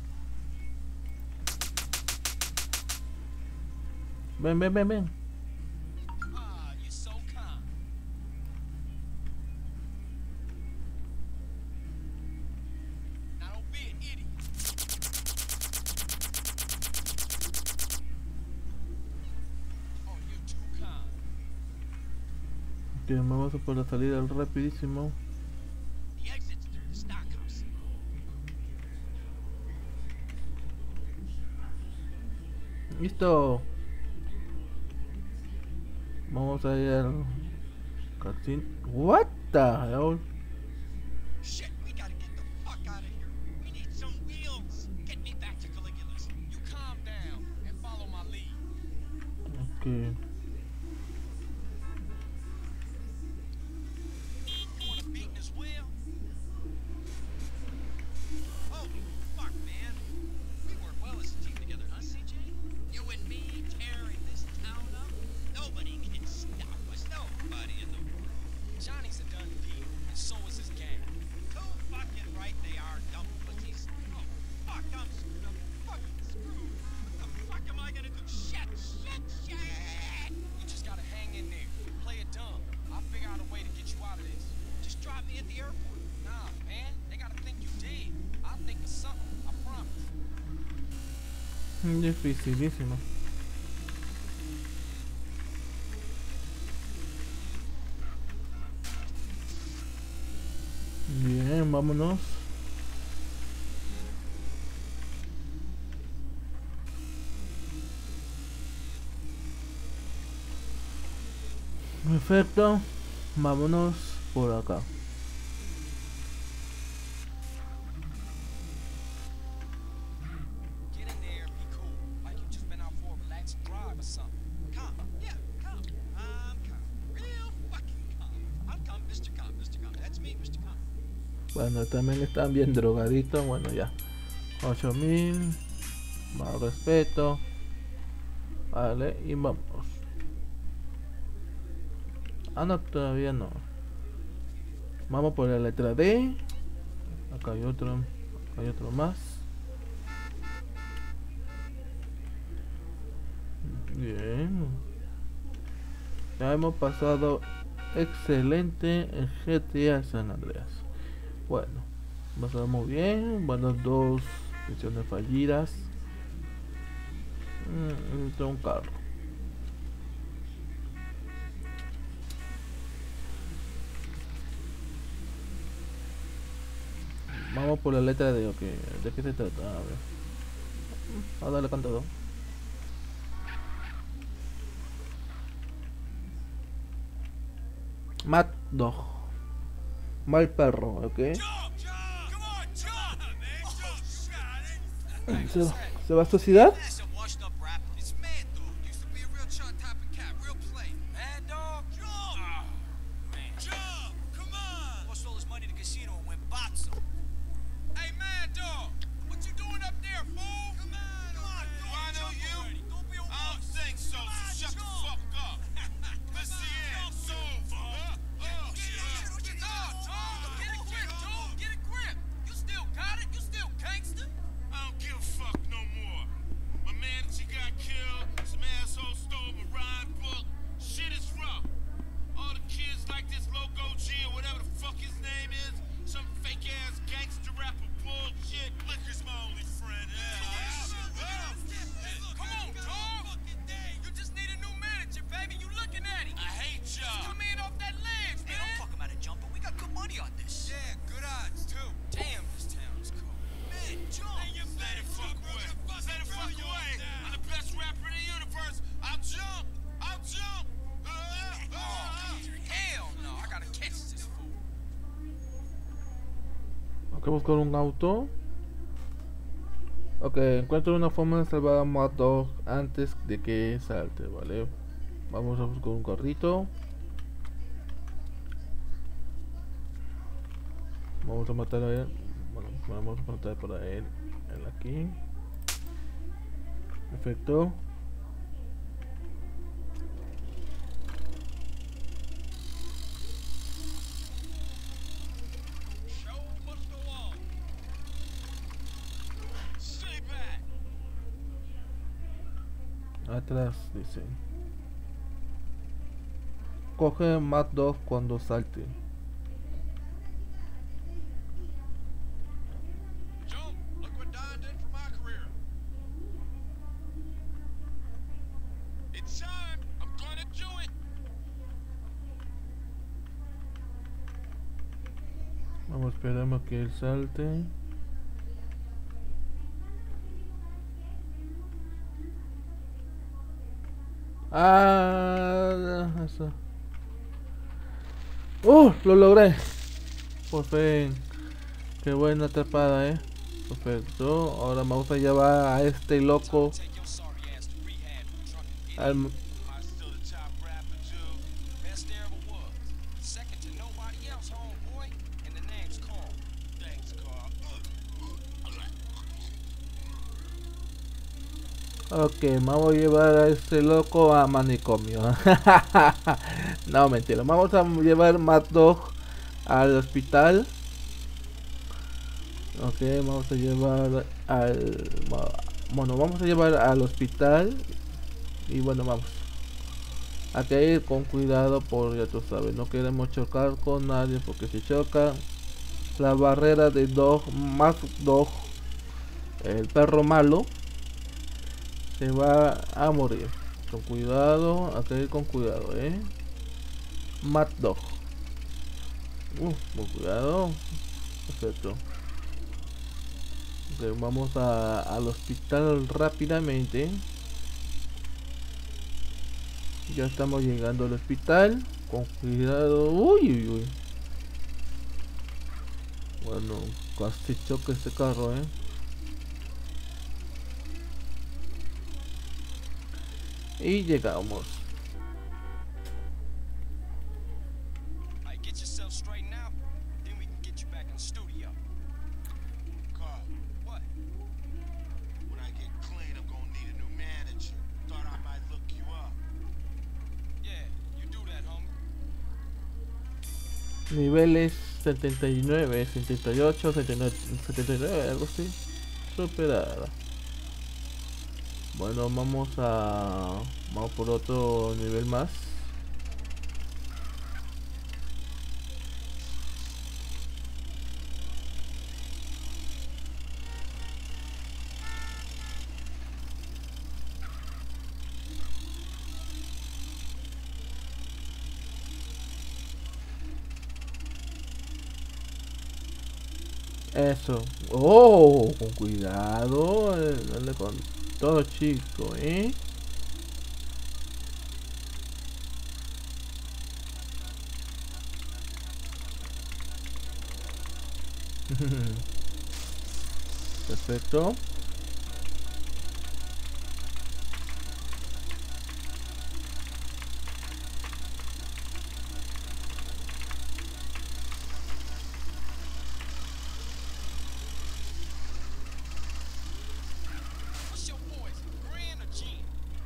Ven, ven, ven, ven. Ah, you're so kind. Now don't be an idiot. Oh, you're too kind. Que vamos a por la salida rapidísimo. The exit's through the stockhouse. Listo. Vamos a ir al casino. What the hell? Shit, we gotta get the fuck out of here. We need some wheels. Get me back to Caligula's. You calm down and follow my lead. Okay. You want a beating as well? Holy fuck, man. We work well as a team together, huh, C J? You and me tearing this town up? Nobody can stop us. Nobody in the world. Johnny's a done deal, and so is his gang. Too fucking right they are, dumb pussies. Oh, fuck, I'm screwed. I'm fucking screwed. What the fuck am I gonna do? Shit, shit, shit! You just gotta hang in there. Play it dumb. I'll figure out a way to get you out of this. Just drop me at the airport. Nah, man. They gotta think you dead. I'll think of something. I promise. Dificilísimo. Bien, vámonos. Perfecto. Vámonos por acá. Get in there and be cool. Like you just been out for a relaxed drive or something. Calm. Yeah, calm. I'm calm. Real fucking calm. I'm calm, Mister Calm, Mister Calm. That's me, Mister Calm. Bueno, también están bien drogaditos. Bueno, ya. ocho mil. Más respeto. Vale, y vamos. Ah, no, todavía no. Vamos por la letra D. Acá hay otro. Acá hay otro más. Bien. Ya hemos pasado excelente en G T A San Andreas. Bueno, pasamos bien. Bueno, dos misiones fallidas. Mm, entre un carro. Vamos por la letra D, ok. ¿De qué se trata? A ver. A darle con todo. Mad Dog. Mal perro, ok. Jump! Jump! Come on, jump! Man, jump! Shot it! ¿Se, ¿Se va a suicidar? That's some washed up rap. It's Mad Dog. Used to be a real chart type of cat. Real play. Mad Dog? Jump! Ah, man. Jump! Come on! Lost all his money to casino and went boxing. Hey, Mad Dog! What you doing up there, fool? Come on! Come on, Do I know you? Don't be a I don't wuss. think so, Come on, so shut the jump. fuck up. Let's see it. It's over. Oh, shit. What you Oh, Tom, get a grip, dude. Get a grip. You still got it? You still gangster? I don't give a fuck no more. My manager got killed. Some asshole stole my rhyme book. Shit is rough. All the kids like this Loco G or whatever the fuck his name is. Some fake ass gangster rapper bullshit. Liquor's my only friend. Come on, Tom. You just need a new manager, baby. You looking at him. I hate y'all. Come in off that ledge, man. Hey, don't fuck him out of jumper. We got good money on this. Yeah, good odds, too. Damn, this town's cool. Man, jump! Hey, you Let it fuck away. Let it fuck away. I'm the best rapper in the universe. I'll jump. I'll jump. Uh, uh, uh. Hell no. I gotta catch this fool. Hay que buscar un auto. Ok, encuentro una forma de salvar a Mad Dog antes de que salte, ¿vale? Vamos a buscar un carrito. Vamos a matar a él. Bueno, vamos a matar para él. Él aquí. Perfecto. Atrás, dice. Coge Mad Dog cuando salte. Joe, look what Don did for my career. It's time. I'm gonna do it. Vamos, esperamos que él salte. Ah, eso. ¡Uh! Lo logré. Por fin. Qué buena atrapada, eh. Perfecto. Ahora vamos a llevar a este loco Take your sorry ass to rehab, you drunken idiot. al... I'm still the top rapper, dude. Best there ever was. Second to nobody else, homeboy. And the name's Carl. Thanks, Carl. Ok, vamos a llevar a este loco a manicomio. No, mentira. Vamos a llevar Mad Dog al hospital. Ok, vamos a llevar al... Bueno, vamos a llevar al hospital. Y bueno, vamos. Hay que ir con cuidado, por ya tú sabes. No queremos chocar con nadie, porque si choca, la barrera de Dog, Mad Dog, el perro malo, se va a morir. Con cuidado, hay que ir con cuidado, eh. Mad Dog. Uh, con cuidado. Perfecto. Okay, vamos a, al hospital rápidamente. Ya estamos llegando al hospital. Con cuidado. Uy, uy, uy. Bueno, casi choca este carro, eh. Y llegamos. Alright, get yourself straightened out, then we can get you back in the studio. Carl, what? When I get clean, I'm gonna need a new manager. Thought I might look you up. Yeah, you do that, homie. Niveles setenta y nueve, setenta y ocho, setenta y nueve, setenta y nueve, algo así. Superada. Bueno, vamos a... Vamos por otro nivel más. Eso. Oh, con cuidado. eh, Dale con todo, chico, eh. Perfecto. What's your boys, Grand or Gene?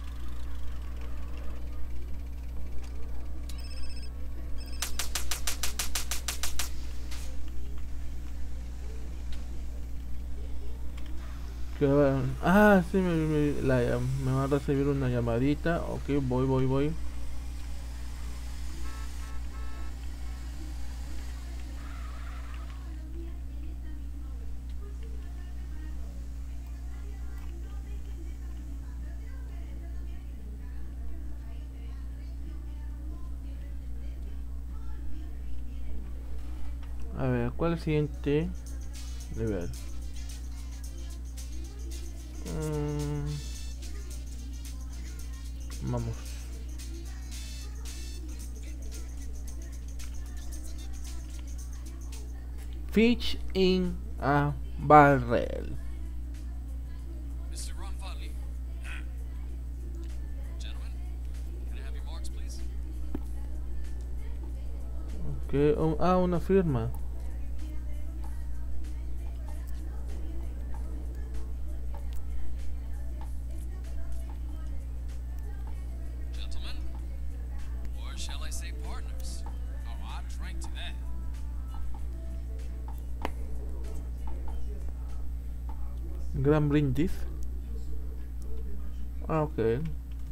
Que va- Ah, sí, me, me, la, me va a recibir una llamadita. Ok, voy, voy, voy. A ver, ¿cuál es el siguiente nivel? Mm, vamos. Fish in a barrel. Mister Ron Farley. Gentlemen, can I have your marks, please? Okay. Oh, ah, una firma. Gentlemen, or shall I say partners? Oh, I drank to that. Gran brindis. Ah, ok.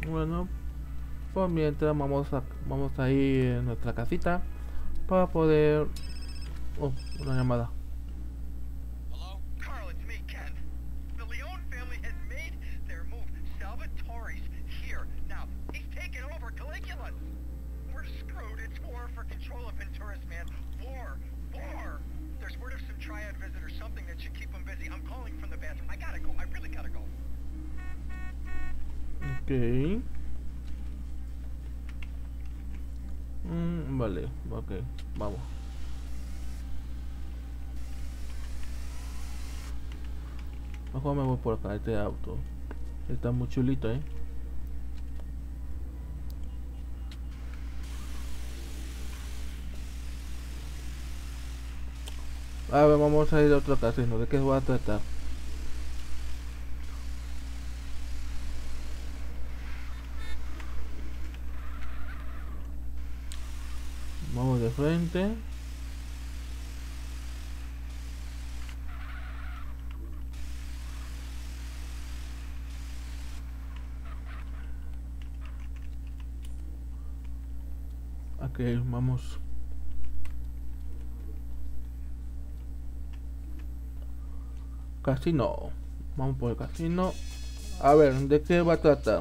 Bueno, pues mientras vamos a vamos a ir a nuestra casita para poder. Oh, una llamada. Hello? Carl, it's me, Ken. The Leone family has made their move. Salvatore's here. Now, he's taken over Caligula. We're screwed. It's war for control of Venturis, man. War. War. There's word of some triad visit or something that should keep them busy. I'm calling from the bathroom. I gotta go. I really gotta go. Ok. Mm, vale, ok, vamos. Mejor me voy por acá, este auto. Está muy chulito, eh. A ver, vamos a ir a otro casino. ¿De qué va a tratar? Vamos de frente. Ok, vamos. Casino. Vamos por el casino. A ver, ¿de qué va a tratar?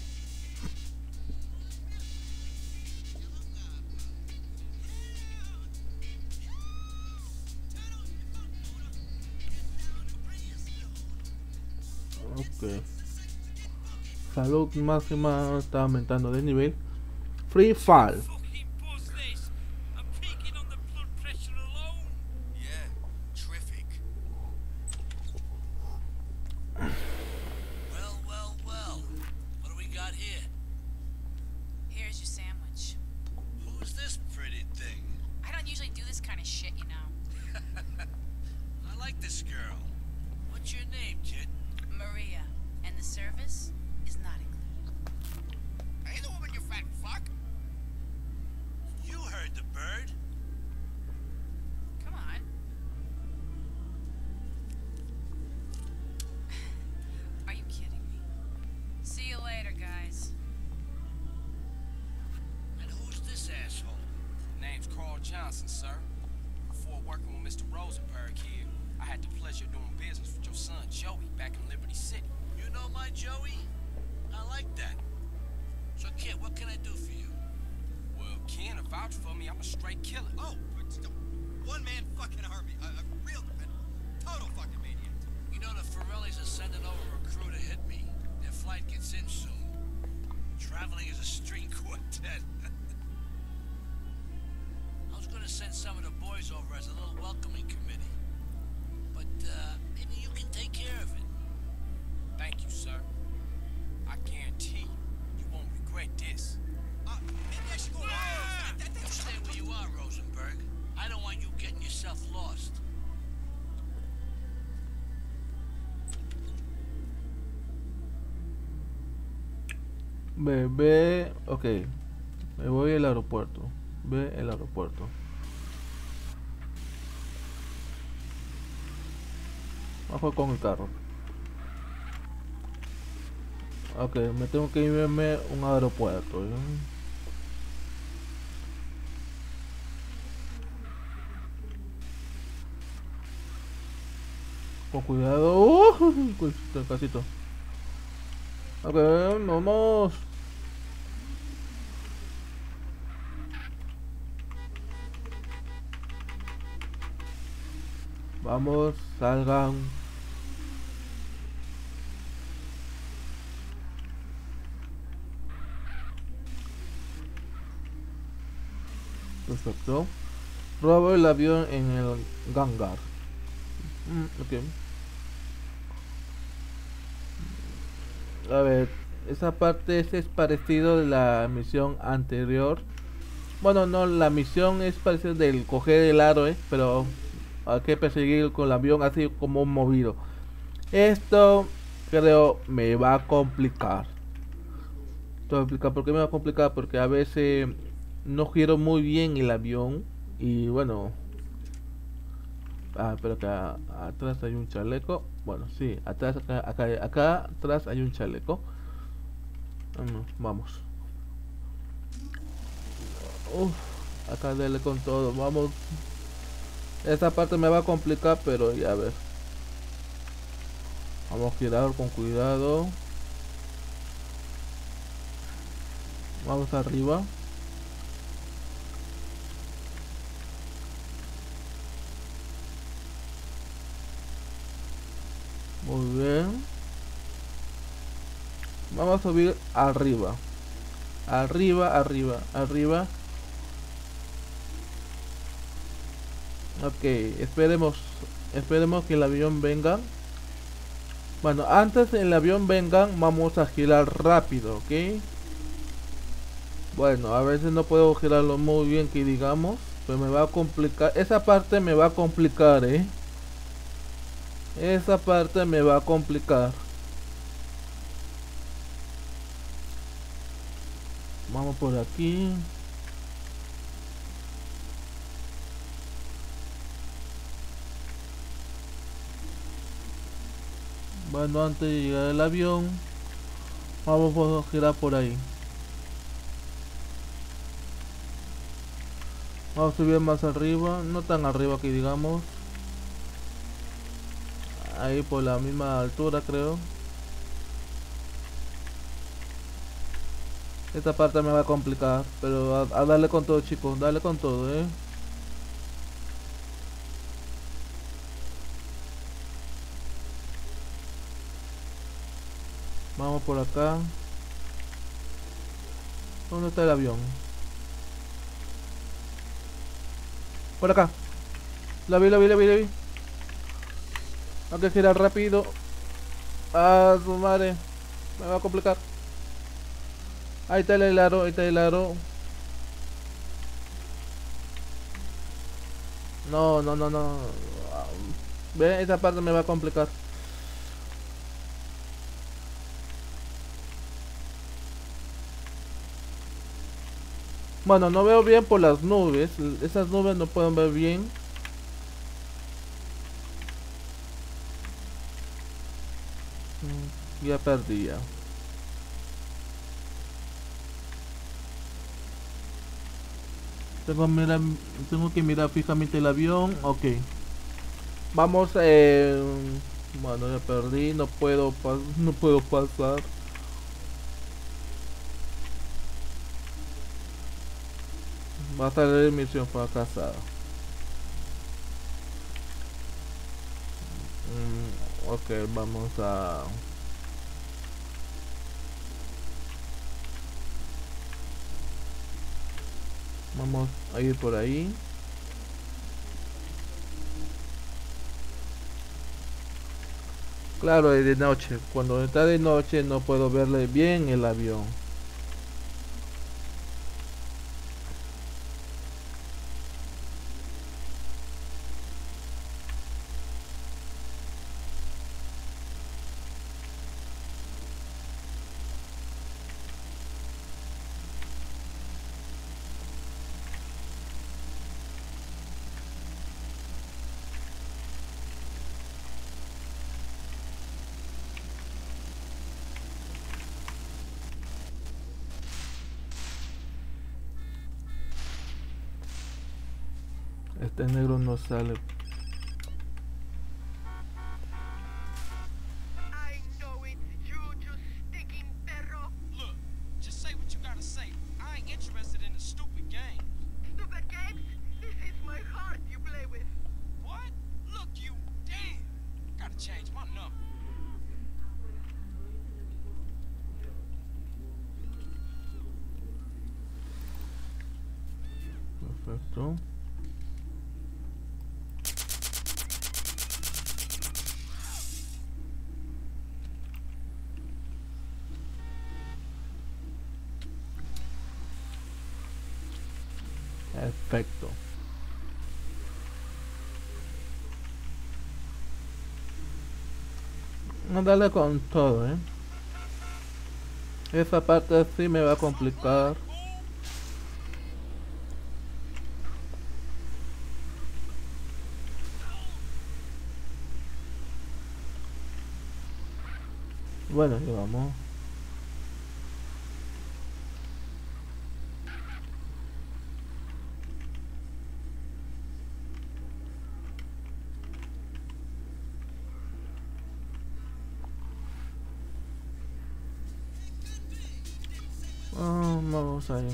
Ok. Salud máxima está aumentando de nivel. Free Fall. Fucking business. I'm peaking on the blood pressure alone. Yeah, terrific. Well, well, well. What do we got here? Here's your sandwich. Who's this pretty thing? I don't usually do this kind of shit, you know. I like this girl. What's your name, kid? Maria. And the service is not included. Hey, the woman, you fat fuck. You heard the bird. Come on. Are you kidding me? See you later, guys. And who's this asshole? Name's Carl Johnson, sir. Before working with Mister Rosenberg here, I had the pleasure of doing business with your son Joey back in Liberty City. You know my Joey? I like that. So, kid, what can I do for you? Well, Ken, vouch for me, I'm a straight killer. Oh, one man fucking army. A, a real, a total fucking maniac. You know the Forellis are sending over a crew to hit me. Their flight gets in soon. Traveling as a string quartet. I was gonna send some of the boys over as a little welcoming committee. But, uh, maybe you can take care of it. Thank you, sir. I guarantee you won't regret this. Uh, maybe I should go. Ah! That, that, You that's stay where you are, Rosenberg. I don't want you getting yourself lost. Ve, ve, ok. Me voy al aeropuerto. Ve el aeropuerto. Bajo con el carro. Ok, me tengo que irme a un aeropuerto. ¿eh? Con cuidado. Uh, casito, casito. Ok, vamos. Vamos, salgan. Perfecto. Robo el avión en el hangar. Mm, ok. A ver, esa parte es, es parecido de la misión anterior. Bueno, no, la misión es parecida del coger el aro, ¿eh? Pero hay que perseguir con el avión así como movido. Esto creo me va a complicar. Esto va a complicar. ¿Por qué me va a complicar? Porque a veces no giro muy bien el avión. Y bueno. Ah, pero acá atrás hay un chaleco. Bueno, sí, atrás, acá, acá, acá atrás hay un chaleco. Mm, vamos. Uf, acá dale con todo, vamos. Esta parte me va a complicar, pero ya a ver. Vamos a girar con cuidado. Vamos arriba. Muy bien. Vamos a subir arriba. Arriba, arriba, arriba. Ok, esperemos. Esperemos que el avión venga. Bueno, antes el avión venga, vamos a girar rápido, ¿ok? Bueno, a veces no puedo girarlo muy bien, que digamos. Pero me va a complicar. Esa parte me va a complicar, ¿eh? Esa parte me va a complicar. Vamos por aquí. Bueno, antes de llegar al avión, vamos a girar por ahí. Vamos a subir más arriba, no tan arriba que digamos. Ahí por la misma altura, creo. Esta parte me va a complicar, pero a, a darle con todo, chicos, darle con todo, eh. Vamos por acá. ¿Dónde está el avión? Por acá. La vi, la vi, la vi, la vi. Hay que girar rápido. Ah, su madre. Me va a complicar. Ahí está el aro, ahí está el aro. No, no, no, no. Ve, esta parte me va a complicar. Bueno, no veo bien por las nubes. Esas nubes no pueden ver bien. Mm, ya perdí ya. Tengo, mirar, tengo que mirar fijamente el avión. Ok. Vamos, eh... bueno, ya perdí. No puedo, pas no puedo pasar. Va a salir misión fracasada. Mm, ok, vamos a... Vamos a ir por ahí. Claro, es de noche. Cuando está de noche no puedo verle bien el avión. Este negro no sale. I know it, you just stinking perro. Look, just say what you gotta say. I ain't interested in the stupid game. Stupid games? This is my heart you play with. What? Look, you damn. Gotta change my number. Perfecto. Perfecto. No, dale con todo, eh. Esa parte sí me va a complicar. Bueno, ya vamos. Vamos ahí.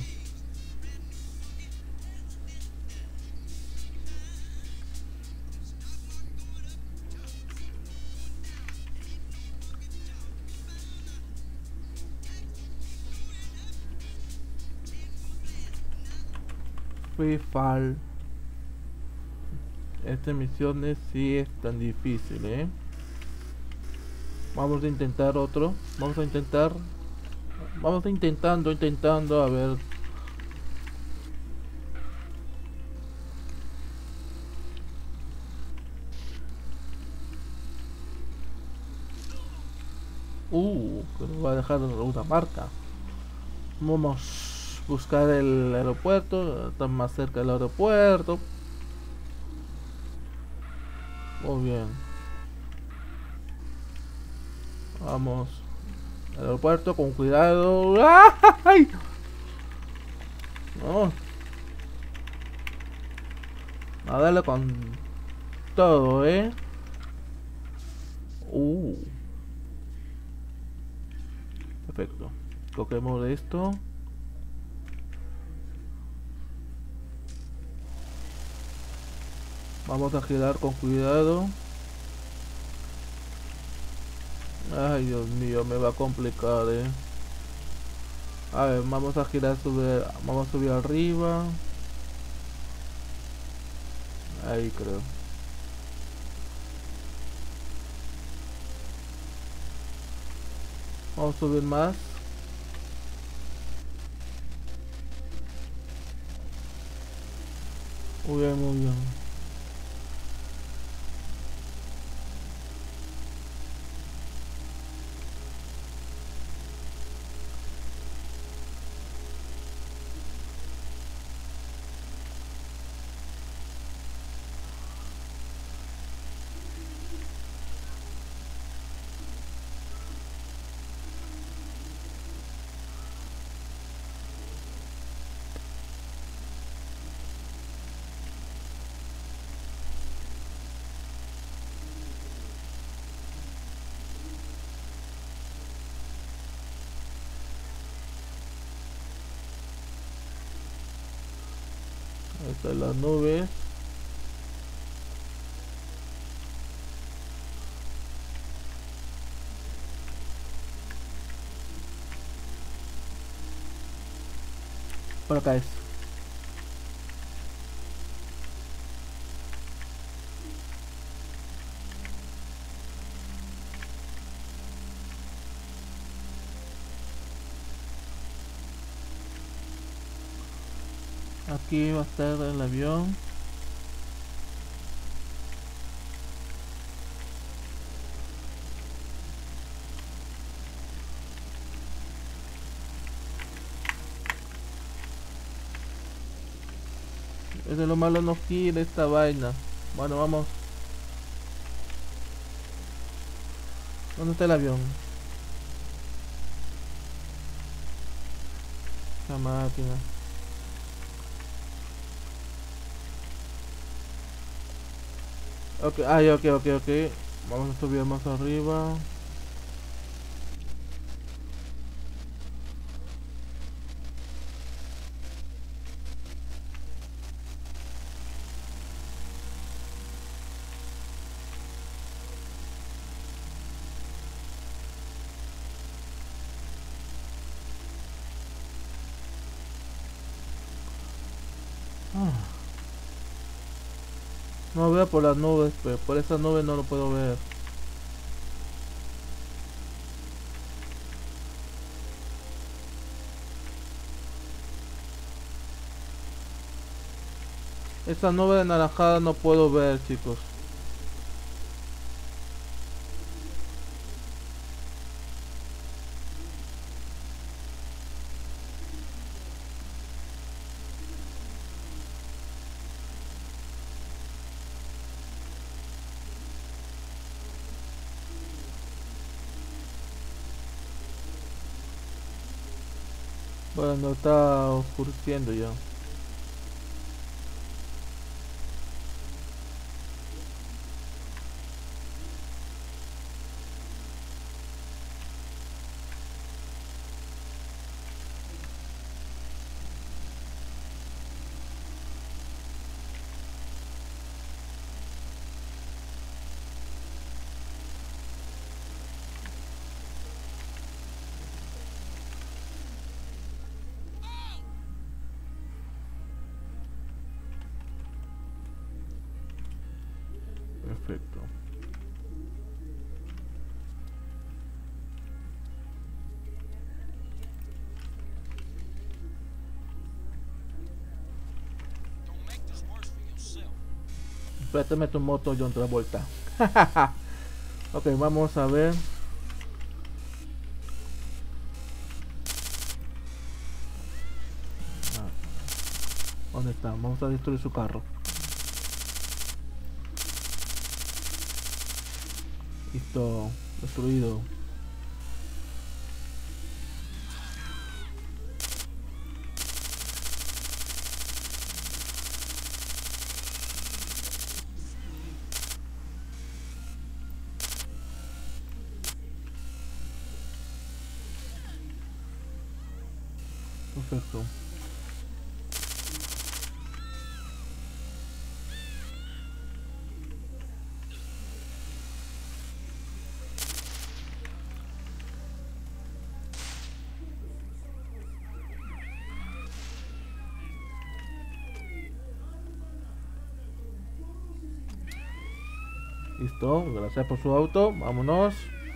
Free Fall. Estas misiones sí es tan difícil, eh. Vamos a intentar otro. Vamos a intentar. Vamos a intentando, intentando, a ver. Uh, que nos va a dejar una marca. Vamos a buscar el aeropuerto. Está más cerca del aeropuerto. Muy bien. Vamos al aeropuerto con cuidado. ¡Ay! Vamos a darle con todo, eh. Uh. Perfecto. Cogemos esto. Vamos a girar con cuidado. Ay, Dios mío, me va a complicar, eh. A ver, vamos a girar, subir, vamos a subir arriba. Ahí creo. Vamos a subir más. Muy bien, muy bien. Ahí están las nubes. Por acá es. Aquí va a estar el avión. Es de lo malo, no gira esta vaina. Bueno, vamos. ¿Dónde está el avión? La máquina. Ok, ay, ok, ok, ok. Vamos a subir más arriba. Ah. No veo por las nubes, pero por esas nubes no lo puedo ver. Esa nube anaranjada no puedo ver, chicos. Bueno, está oscureciendo ya. Préstame tu moto, John Travolta. Ok, vamos a ver. Ah, ¿dónde está? Vamos a destruir su carro. Listo, destruido. Perfecto. Listo, gracias por su auto. Vámonos.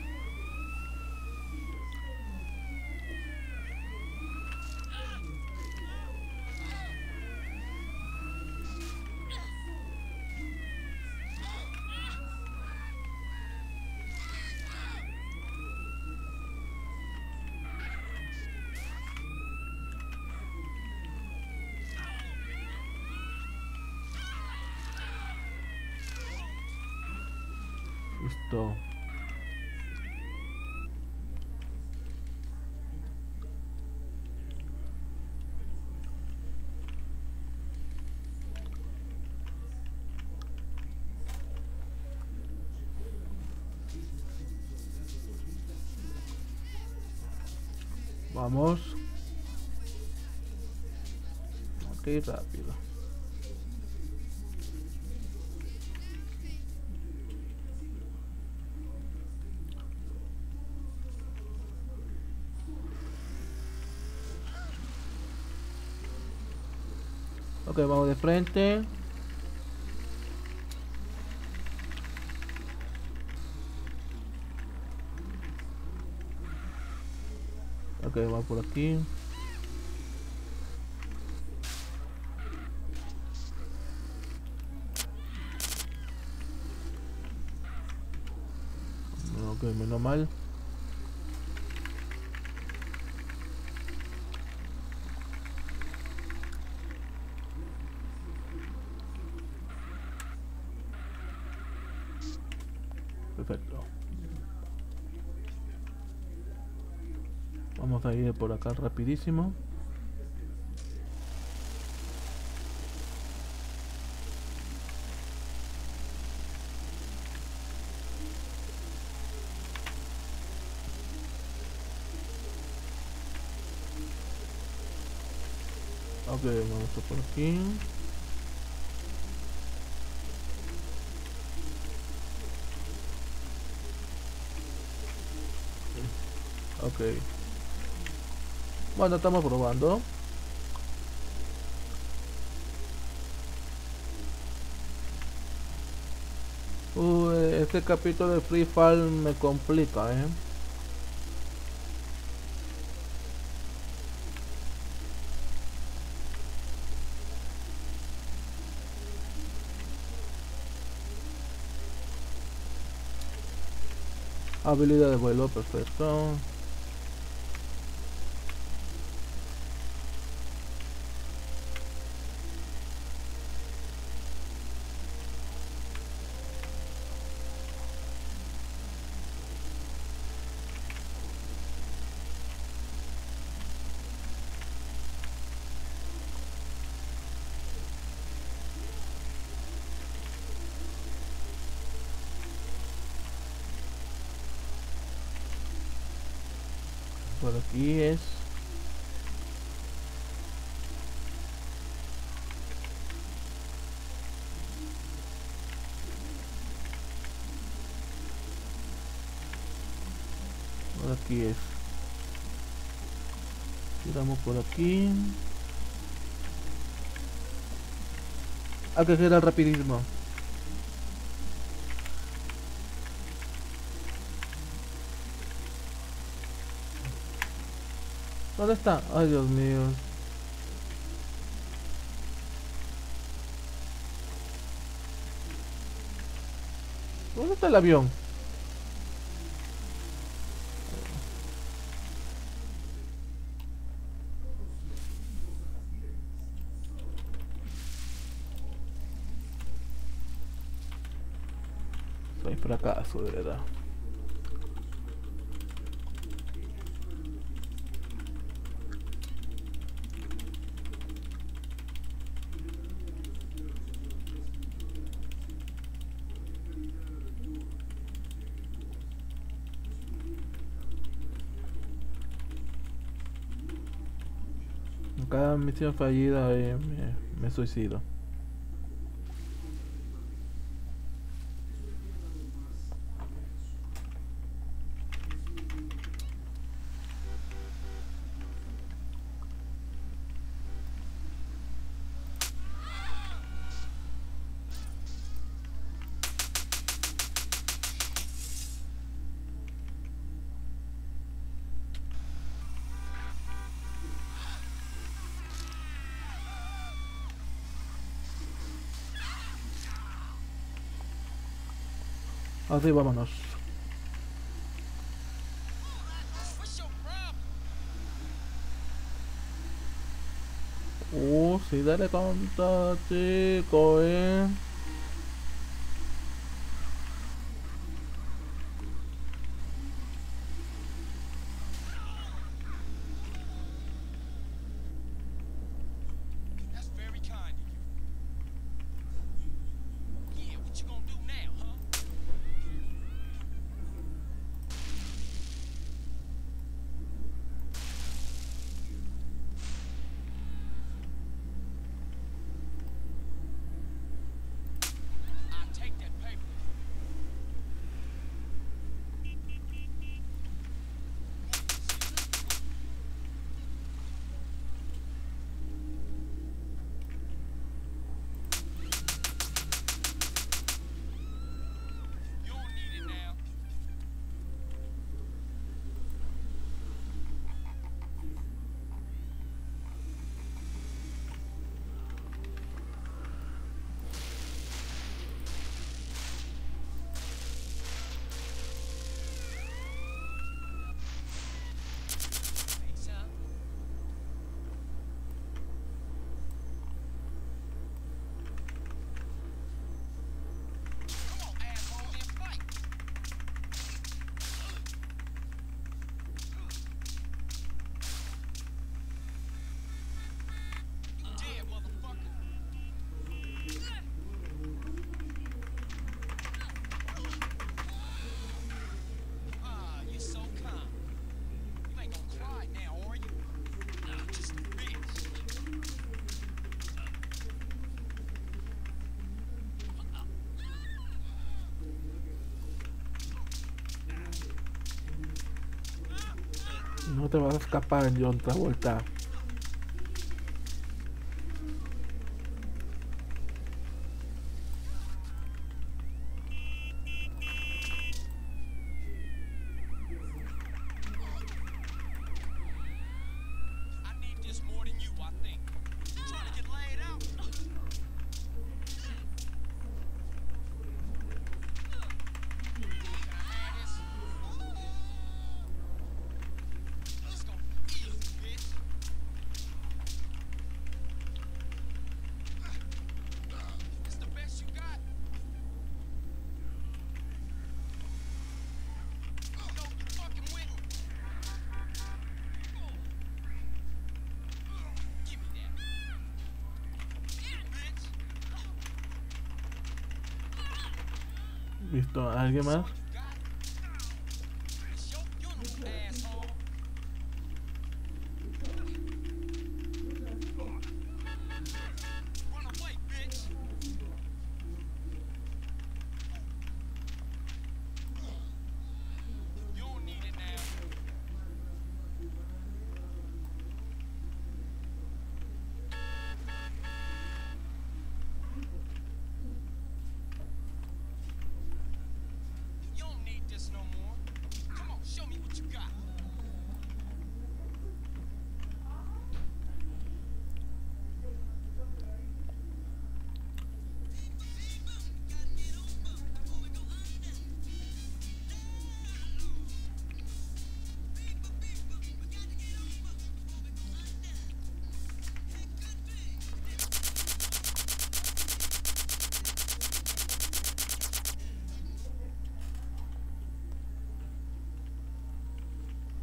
Listo. Vamos. Ok, rápido. Ok, vamos de frente. Ok, vamos por aquí. Ok, menos mal. Perfecto. Vamos a ir por acá rapidísimo. Ok, vamos a por aquí. Ok. Bueno, estamos probando. Uh, este capítulo de Free Fall me complica, eh. Habilidad de vuelo, perfecto. Por aquí es. Por aquí es. Giramos por aquí. Hay que girar rapidísimo. ¿Dónde está? Ay, Dios mío. ¿Dónde está el avión? Soy fracaso, de verdad. Cada misión fallida eh, me, me suicido. Así vámonos. What's your problem? Uh, sí, dale conta, chico, eh. That's very kind of you. Yeah, what you gonna do now, huh? I take that paper. You don't need it now. Hey, son. Come on, asshole, let's fight. You dead, motherfucker. Ah, you're so calm. You ain't gonna cry now, are you? No, just a bitch. No te vas a escapar, John Travolta. I need this more than you, I think. You trying to get laid out? Can I have this? Let's go easy, bitch. It's the best you got. No, you fucking with me. Give me that. Bitch. ¿Visto a alguien más? It's your funeral, asshole. Run away, bitch. You don't need it now. You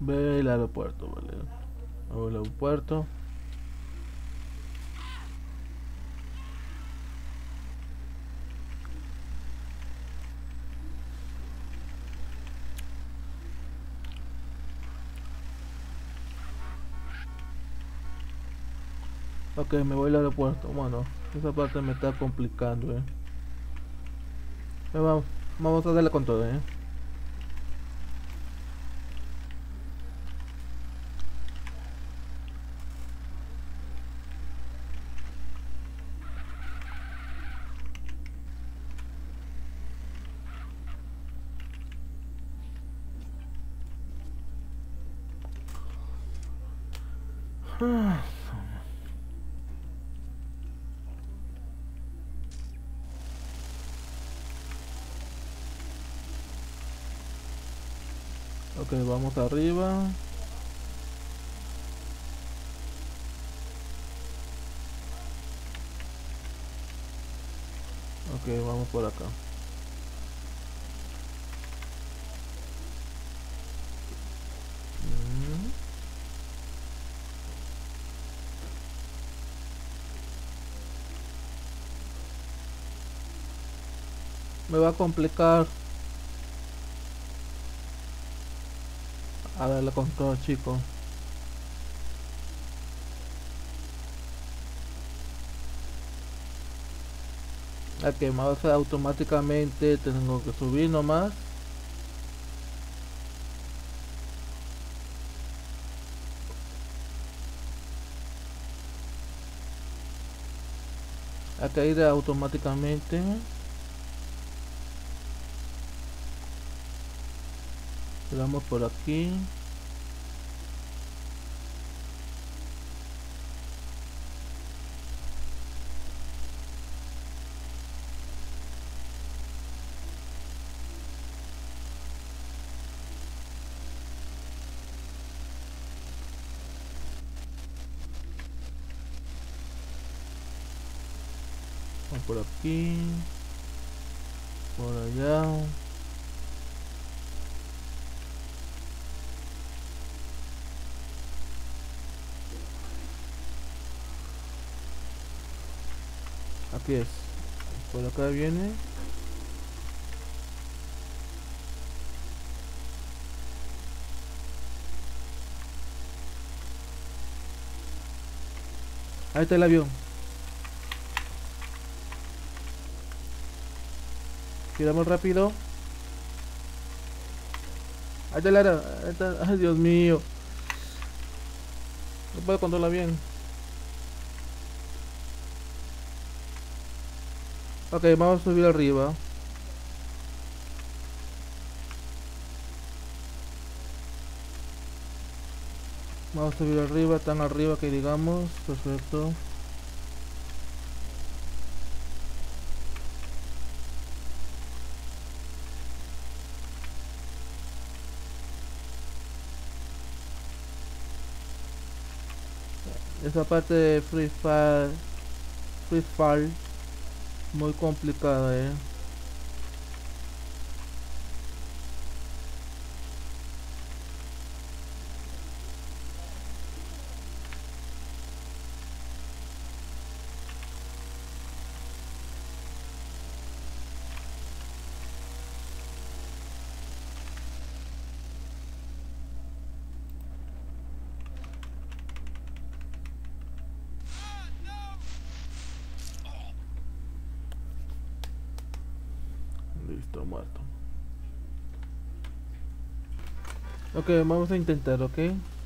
Ve el aeropuerto, vale. O el aeropuerto. Ok, me voy al aeropuerto. Bueno, esa parte me está complicando, eh. Vamos, vamos a darle con todo, eh. Ok, vamos arriba. Ok, vamos por acá. Mm. Me va a complicar. A darle con todo, chicos. Ok, más automáticamente tengo que subir nomás. A caída automáticamente. Le damos por aquí. Vamos por aquí. Por allá. Aquí es. Por acá viene. Ahí está el avión. Giramos rápido. Ahí está el avión. Ahí está. Ay, Dios mío. No puedo controlar bien. Ok, vamos a subir arriba. Vamos a subir arriba, tan arriba que digamos. Perfecto. Esa parte de Free Fire, Free Fire, muy complicada, eh. Listo, muerto. Ok, vamos a intentar, ok.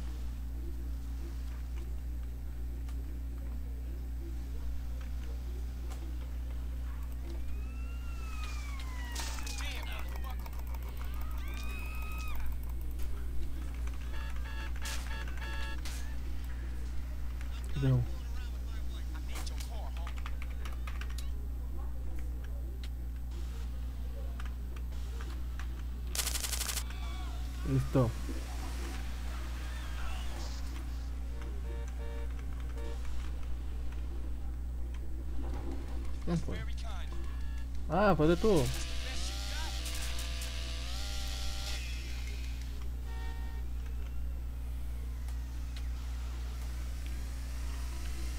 No. Listo. ¿Quién fue? Ah, fue de tú.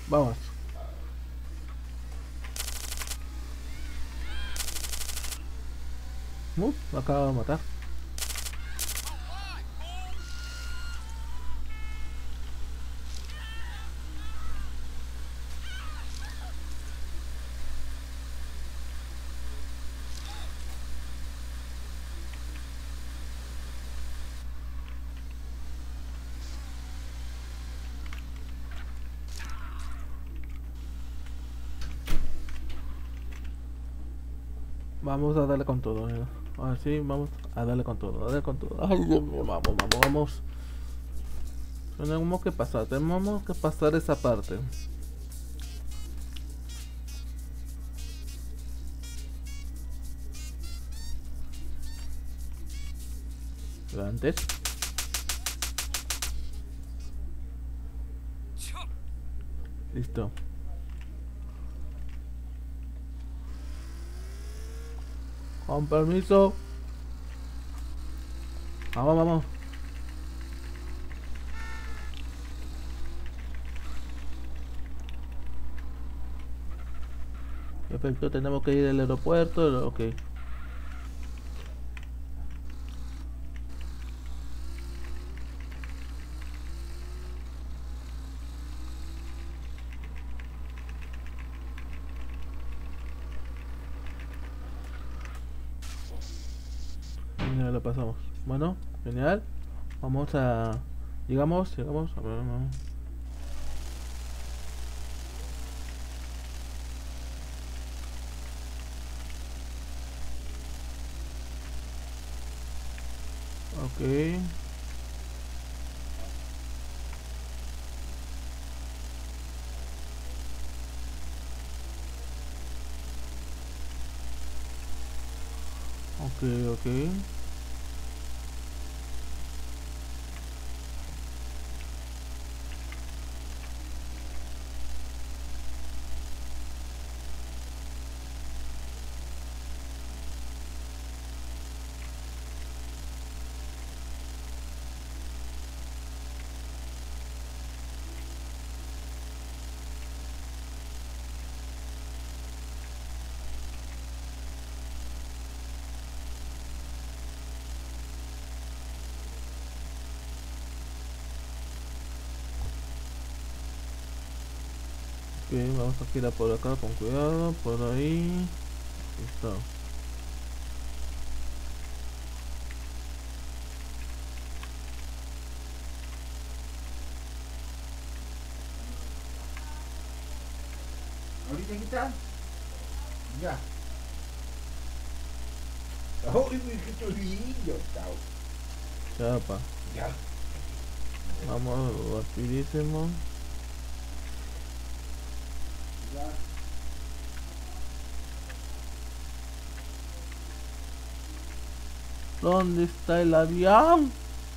Vamos. Uh, me acaba de matar. Vamos a darle con todo, ¿eh? Ahora sí, vamos a darle con todo, a darle con todo. Ay, Dios mío, vamos, vamos, vamos. Tenemos que pasar, tenemos que pasar esa parte. Pero antes. Listo. Con permiso. Vamos, vamos. Perfecto, tenemos que ir al aeropuerto. Ok. Ya lo pasamos. Bueno, genial. Vamos a... Llegamos, llegamos. A ver, vamos. Ok. Ok, ok. Ok, vamos a girar por acá con cuidado, por ahí. Listo. Ahorita kita? Ya. Oh, ibu kecil hijau tahu. Chapa. Ya. Vamos rapidísimo. Ya. ¿Dónde está el avión?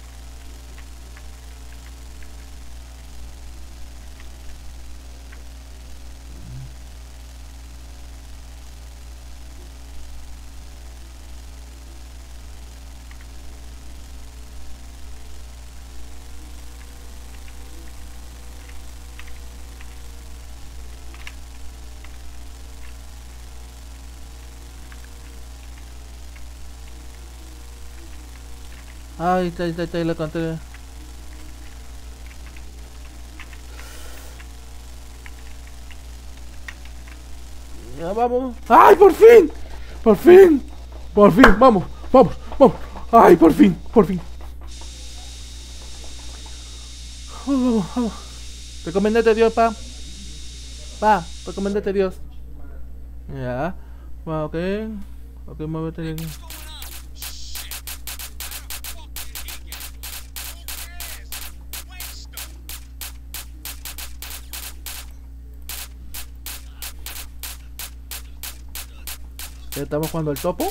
Ay, está, está, está, la conté. Ya vamos. ¡Ay, por fin! ¡Por fin! ¡Por fin! ¡Vamos! ¡Vamos! ¡Vamos! ¡Ay, por fin! ¡Por fin! Vamos, vamos. Recomendate Dios, pa. Pa, recomendate Dios. Ya. Bueno, ok. Ok, muévete aquí. ¿Ya estamos jugando el topo?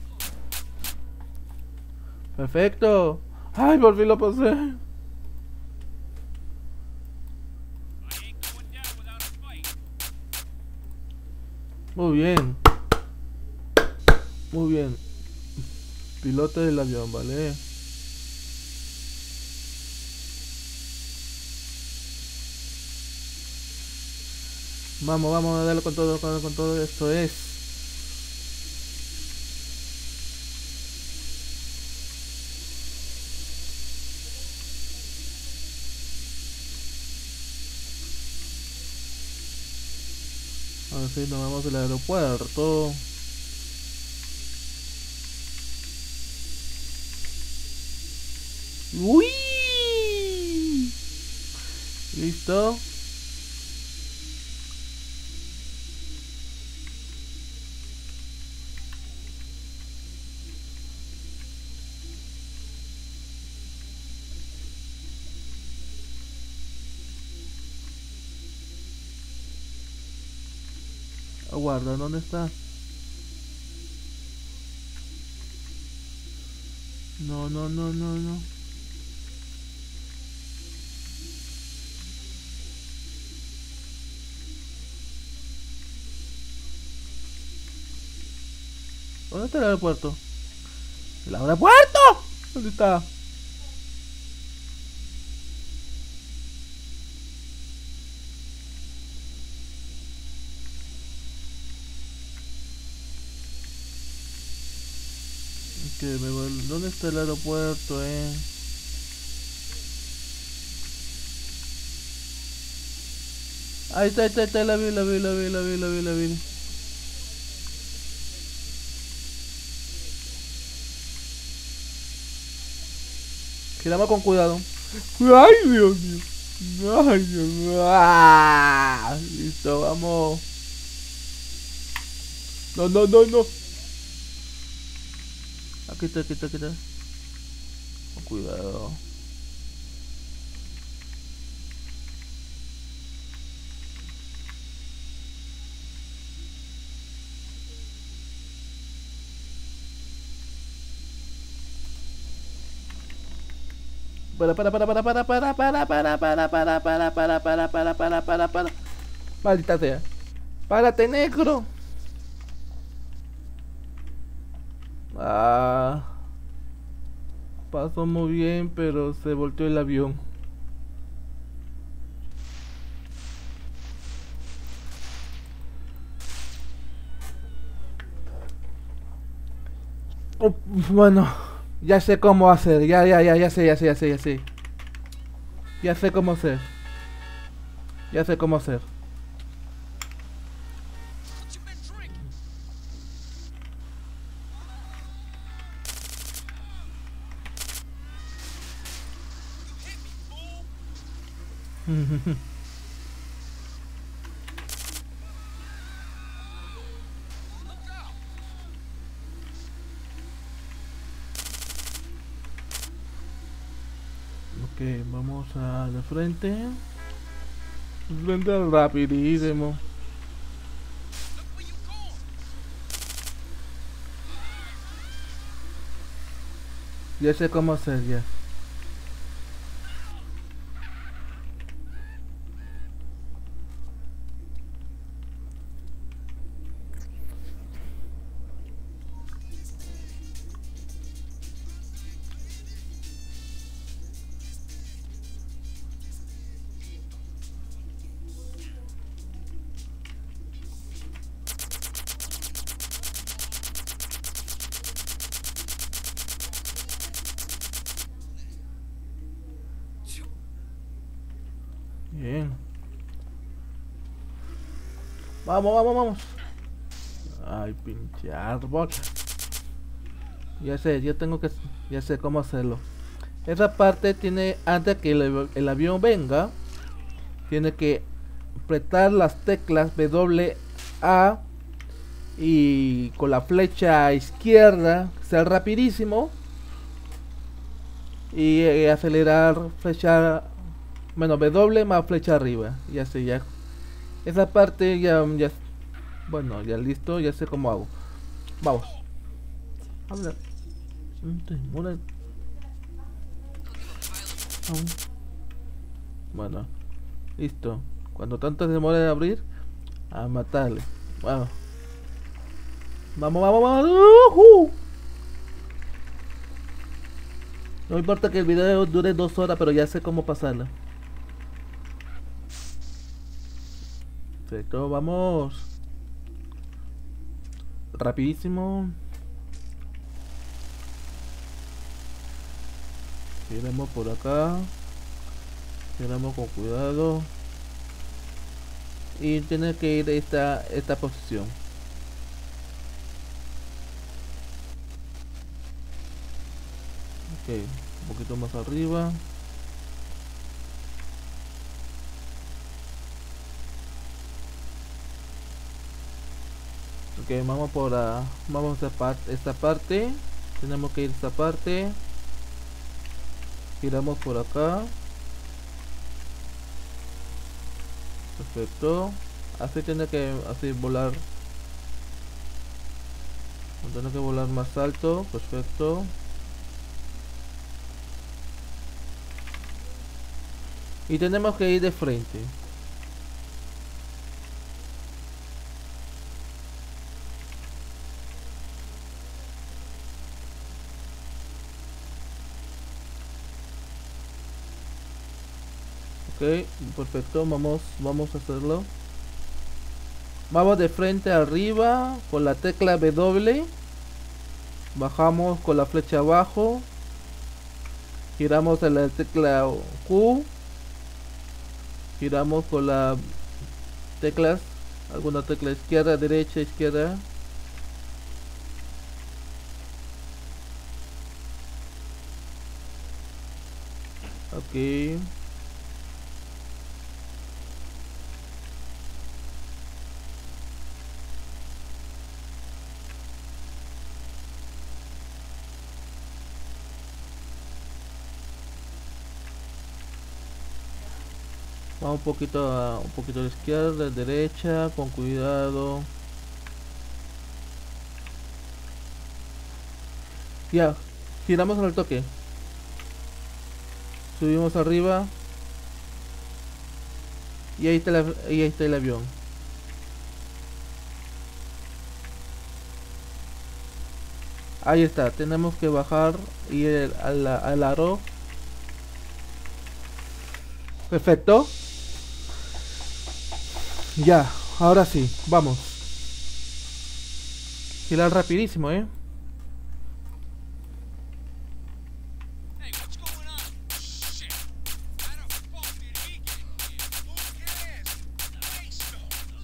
Perfecto. Ay, por fin lo pasé. Muy bien. Muy bien. Piloto del avión, ¿vale? Vamos, vamos a darle con todo, con, con todo esto es. Ahora sí, nos vamos al aeropuerto. ¡Uy! ¿Listo? Aguarda, ¿dónde está? No, no, no, no, no. ¿Dónde está el aeropuerto? ¡El aeropuerto! ¿Dónde está? Que me voy. ¿Dónde está el aeropuerto, eh? Ahí está, ahí está, ahí está, la vi, la vi, la vi, la vi, la vi, la vi. Giramos con cuidado. ¡Ay, Dios mío! ¡Ay, Dios mío! ¡Ah! Listo, vamos. No, no, no, no. Aquí está, aquí está, aquí está. Con cuidado. Para, para, para, para, para, para, para, para, para, para, para, para, para, para, para, para, para. Maldita sea. Párate, negro. Ah. Pasó muy bien, pero se volteó el avión. Oh, bueno, ya sé cómo hacer. Ya, ya, ya, ya sé, ya sé, ya sé, ya sé. Ya sé cómo hacer. Ya sé cómo hacer. What you been drinking? You hit me, fool. Look out. Ok, vamos a de frente. De frente rapidísimo. Look where you going. Ya sé cómo hacer ya. Bien. Vamos, vamos, vamos. Ay, pinche árbol. Ya sé, yo tengo que... Ya sé cómo hacerlo. Esa parte tiene... Antes que el, el avión venga, tiene que apretar las teclas W A y con la flecha izquierda ser rapidísimo y eh, acelerar flecha, bueno, W más flecha arriba. Ya sé, ya esa parte ya, ya, bueno, ya listo, ya sé cómo hago. Vamos. Habla. Bueno, listo. Cuando tanto se demore de abrir, a matarle. Vamos. Vamos, vamos, vamos. Uh-huh. No importa que el video dure dos horas, pero ya sé cómo pasarla. Perfecto, vamos. Rapidísimo. Giramos por acá. Giramos con cuidado. Y tiene que ir esta, esta posición. Ok, un poquito más arriba. Ok, vamos por a, vamos a esta parte, esta parte. Tenemos que ir a esta parte. Giramos por acá. Perfecto. Así tiene que así volar. Tiene que volar más alto. Perfecto. Y tenemos que ir de frente. Ok, perfecto, vamos, vamos a hacerlo. Vamos de frente arriba con la tecla W. Bajamos con la flecha abajo. Giramos en la tecla Q. Giramos con la teclas, alguna tecla izquierda, derecha, izquierda. Ok. Vamos un poquito a un poquito a la izquierda, derecha, con cuidado. Ya, giramos al toque. Subimos arriba. Y ahí está, la, y ahí está el avión. Ahí está, tenemos que bajar y ir al, al aro. Perfecto. Ya, ahora sí, vamos. Girar rapidísimo, eh. Hey, what's going on? Shit. How the fuck did he get here? Who cares? Think so.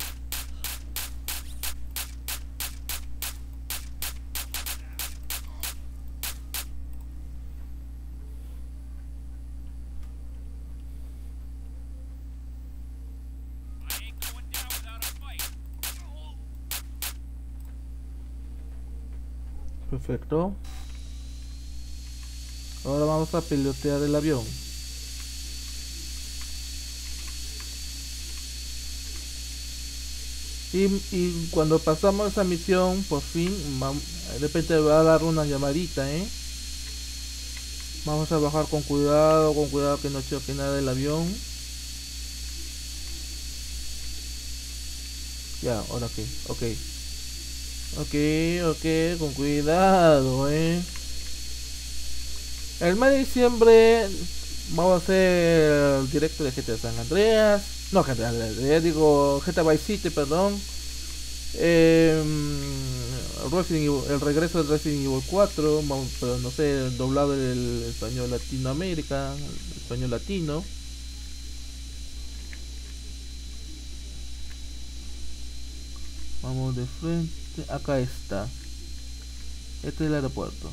I ain't going down without a fight. Perfecto. Ahora vamos a pilotear el avión. Y, y cuando pasamos esa misión, por fin, vam- de repente va a dar una llamadita, ¿eh? Vamos a bajar con cuidado, con cuidado que no choque nada el avión. Ya, ahora ok, ok. Ok, ok, con cuidado, eh. El mes de diciembre vamos a hacer el directo de G T A San Andreas. No, G T A, digo G T A Vice City, perdón. Eh, Resident Evil- el regreso de Resident Evil cuatro, vamos, pero no sé, doblado el español Latinoamérica, el español latino. Vamos de frente, acá está. Este es el aeropuerto.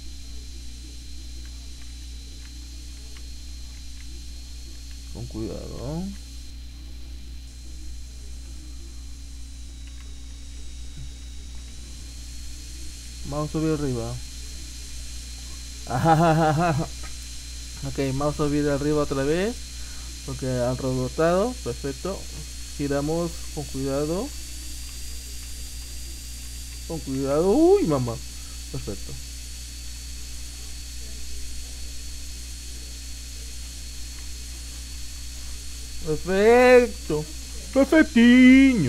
Con cuidado. Vamos a subir arriba. Ajajajaja. Ok, vamos a subir arriba otra vez. Porque han rebotado. Perfecto. Giramos con cuidado. Con cuidado. Uy, mamá. Perfecto. Perfecto. Perfectinho.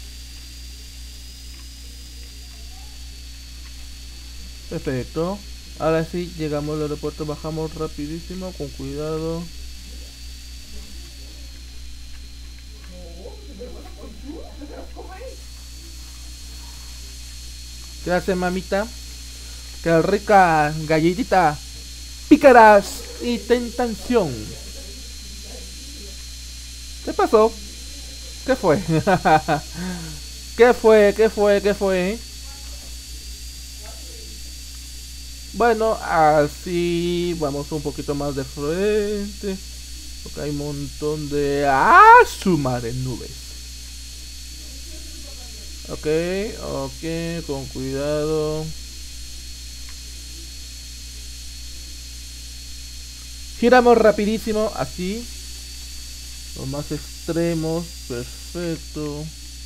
Perfecto. Ahora sí, llegamos al aeropuerto, bajamos rapidísimo, con cuidado. ¿Qué hace, mamita? Qué rica galletita. Pícaras y tentación. ¿Qué pasó? ¿Qué fue? ¿Qué fue? ¿Qué fue? ¿Qué fue? Bueno, así vamos un poquito más de frente. Porque hay un montón de... ¡Ah! Su madre, nubes. Ok, ok, con cuidado. Giramos rapidísimo, así. Los más extremos, perfecto.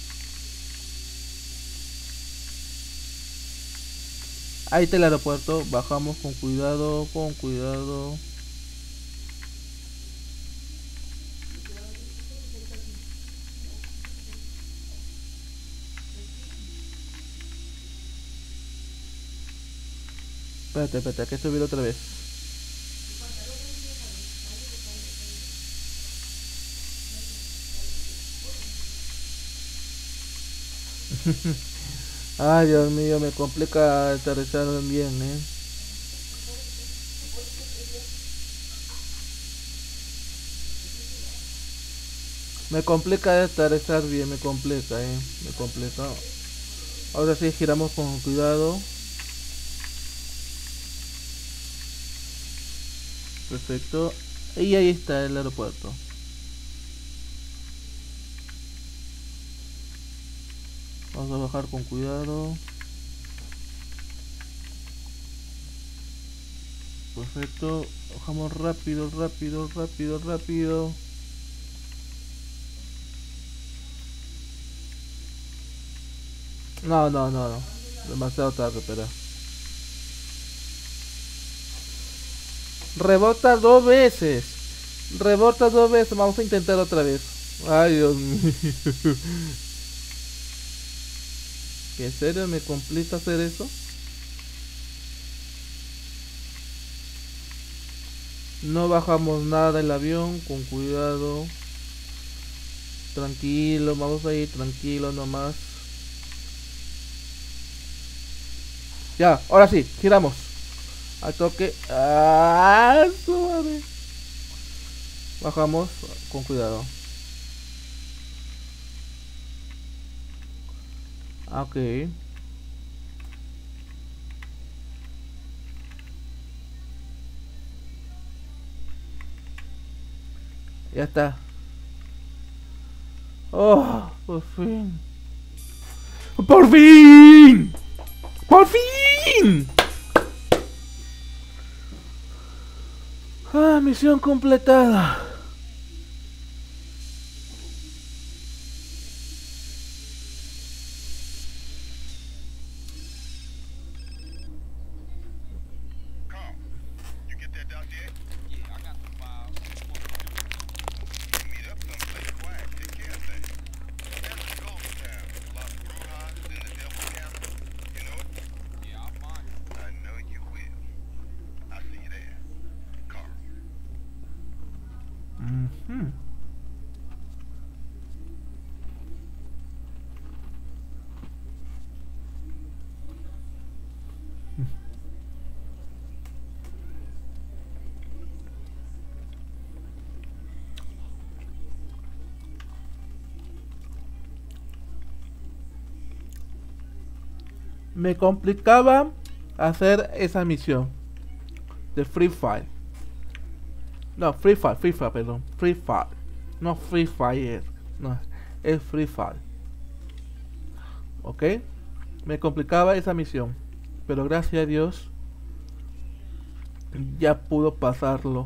Ahí está el aeropuerto, bajamos con cuidado, con cuidado. Espérate, espérate, hay que subir otra vez. Ay, Dios mío, me complica aterrizar bien, eh. Me complica aterrizar bien, me complica, eh. Me complica. Ahora sí, giramos con cuidado. Perfecto. Y ahí está el aeropuerto. Vamos a bajar con cuidado. Perfecto. Bajamos rápido, rápido, rápido, rápido. No, no, no, no. Demasiado tarde, pero. Rebota dos veces. Rebota dos veces. Vamos a intentar otra vez. Ay, Dios mío. ¿Qué serio me complica hacer eso? No bajamos nada el avión, con cuidado. Tranquilo, vamos a ir tranquilo nomás. Ya, ahora sí, giramos. Al toque. ¡Ah! Suave. Bajamos con cuidado. Ok. Ya está. Oh, por fin. ¡Por fin! ¡Por fin! Ah, misión completada. Carl, you get that dossier? Yeah, I got the files. What you want me to do? We meet up someplace quiet, take care of things. That's the Golden Town, Las Brujas in the Devil County. You know it? Yeah, I'll find it. I know you will. I'll see you there. Carl. Mm-hmm. Me complicaba hacer esa misión de Free Fire. No, Free Fire, Free Fire, perdón. Free Fire. No Free Fire. No, es Free Fire. Ok. Me complicaba esa misión. Pero gracias a Dios ya pudo pasarlo.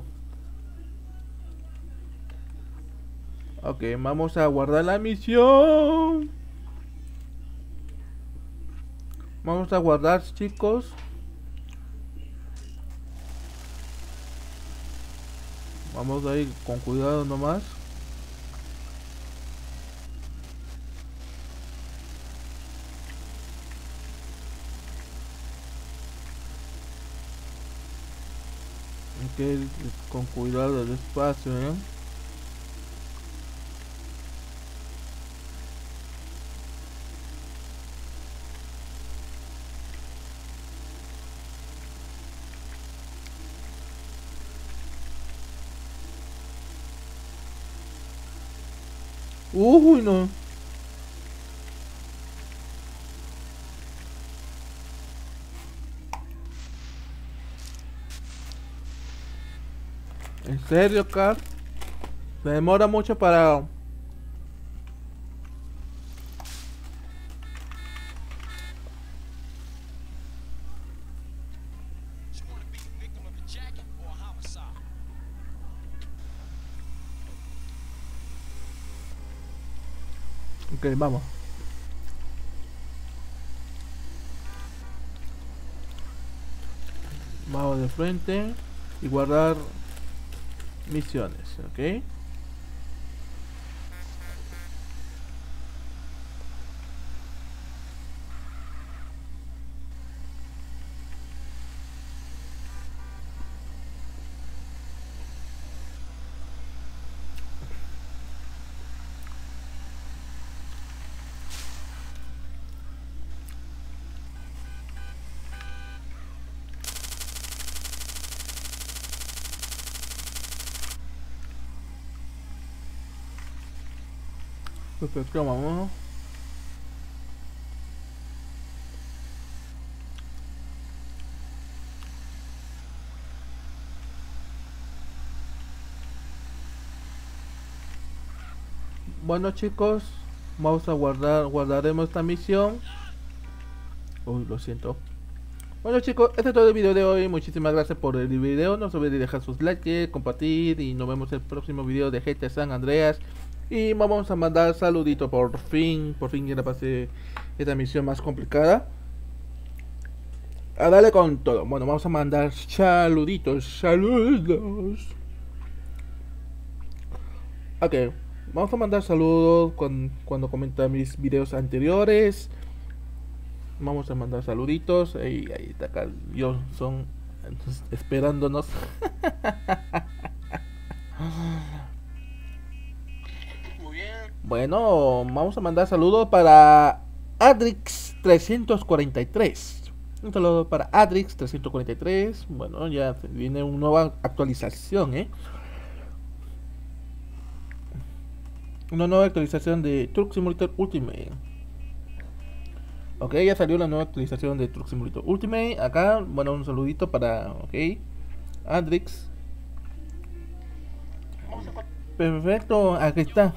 Ok, vamos a guardar la misión. Vamos a guardar, chicos. Vamos a ir con cuidado nomás. que ir con cuidado despacio, ¿eh? Uy, no. ¿En serio, Carl? Se demora mucho para... You want to be a victim of a jacket or a homicide? Ok, vamos. Vamos de frente y guardar misiones, ok. Perfecto, vamos. Bueno, chicos, vamos a guardar, guardaremos esta misión. Uy, lo siento. Bueno, chicos, este es todo el video de hoy. Muchísimas gracias por el video. No se olviden de dejar sus likes, compartir y nos vemos en el próximo video de G T A San Andreas. Y vamos a mandar saluditos por fin. Por fin ya le pasé esta misión más complicada. A darle con todo. Bueno, vamos a mandar saluditos. Saludos. Ok. Vamos a mandar saludos cuando, cuando comenta mis videos anteriores. Vamos a mandar saluditos. Ahí, ahí está acá Johnson esperándonos. Bueno, vamos a mandar saludos para Adrix trescientos cuarenta y tres. Un saludo para Adrix trescientos cuarenta y tres. Bueno, ya viene una nueva actualización, ¿eh? Una nueva actualización de Truck Simulator Ultimate. Ok, ya salió la nueva actualización de Truck Simulator Ultimate. Acá, bueno, un saludito para, ok, Adrix. Perfecto, aquí está.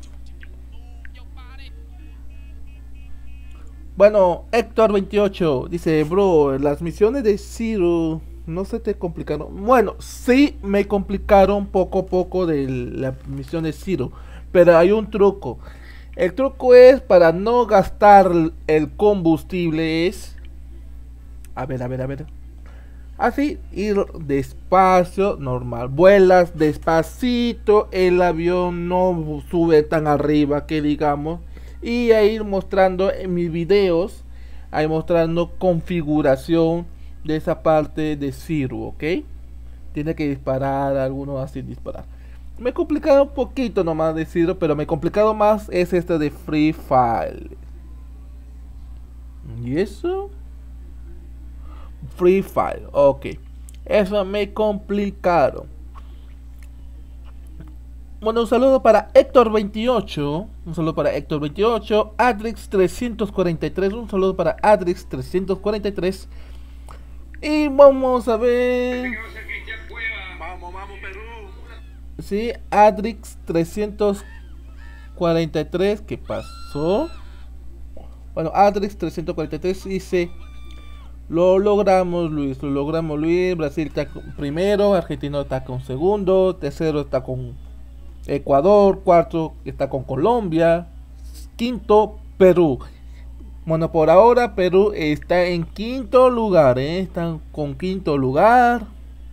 Bueno, Héctor veintiocho dice, bro, las misiones de Zero no se te complicaron. Bueno, sí me complicaron poco a poco de la misión de Zero, pero hay un truco. El truco es para no gastar el combustible es... A ver, a ver, a ver. Así, ir despacio, normal. Vuelas despacito, el avión no sube tan arriba que digamos. Y a ir mostrando en mis videos, ahí mostrando configuración de esa parte de Zero, ¿ok? Tiene que disparar, algunos así disparar. Me he complicado un poquito nomás de Zero, pero me he complicado más es este de Free Fire. ¿Y eso? Free Fire, ok. Eso me complicaron. Bueno, un saludo para Héctor veintiocho. Un saludo para Héctor veintiocho. Adrix trescientos cuarenta y tres. Un saludo para Adrix trescientos cuarenta y tres. Y vamos a ver. Vamos, vamos, Perú. Sí, Adrix trescientos cuarenta y tres. ¿Qué pasó? Bueno, Adrix trescientos cuarenta y tres dice: lo logramos, Luis. Lo logramos, Luis. Brasil está con primero. Argentina está con segundo. Tercero está con Ecuador. Cuarto está con Colombia. Quinto, Perú. Bueno, por ahora Perú está en quinto lugar, ¿eh? Están con quinto lugar.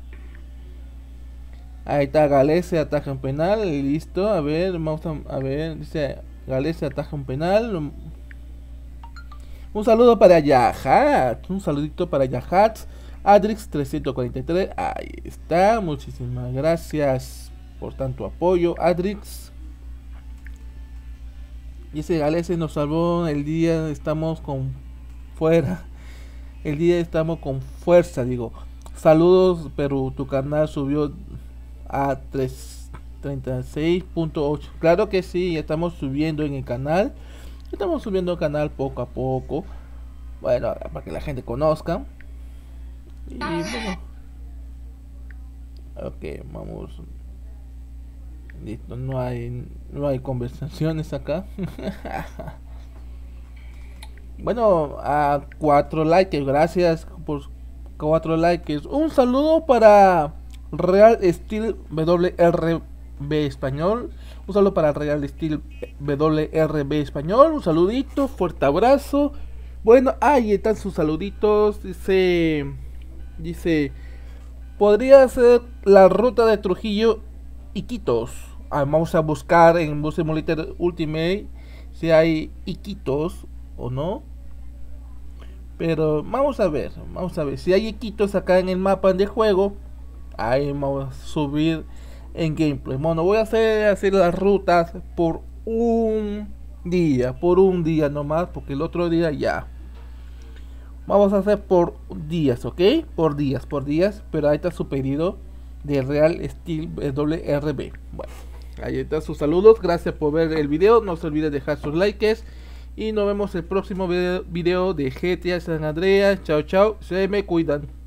Ahí está Galicia, ataja un penal. Listo, a ver, vamos a, a ver. Dice Galicia ataja un penal. Un saludo para Yahat. Un saludito para Yahat. Adrix trescientos cuarenta y tres, ahí está, muchísimas gracias por tanto apoyo, Adrix. Dice Galese nos salvó el día, estamos con fuera, el día estamos con fuerza, digo. Saludos, pero tu canal subió a treinta y seis punto ocho. Claro que sí, estamos subiendo en el canal. Estamos subiendo el canal poco a poco. Bueno, para que la gente conozca. Y bueno. Ok, vamos. Listo, no hay no hay conversaciones acá. Bueno, a cuatro likes, gracias por cuatro likes. Un saludo para Real Steel W R B Español. Un saludo para Real Steel W R B Español. Un saludito, fuerte abrazo. Bueno, ahí están sus saluditos. Dice, dice, podría ser la ruta de Trujillo Iquitos. Ah, vamos a buscar en Bus Simulator Ultimate si hay Iquitos o no. Pero vamos a ver, vamos a ver si hay Iquitos acá en el mapa de juego. Ahí vamos a subir en gameplay. Bueno, voy a hacer, hacer las rutas por un día, por un día nomás, porque el otro día ya. Vamos a hacer por días, ¿ok? Por días, por días. Pero ahí está su pedido de Real Steel W R B. Bueno, ahí están sus saludos. Gracias por ver el video. No se olviden dejar sus likes. Y nos vemos el próximo video, video de G T A San Andreas. Chao, chao. Se me cuidan.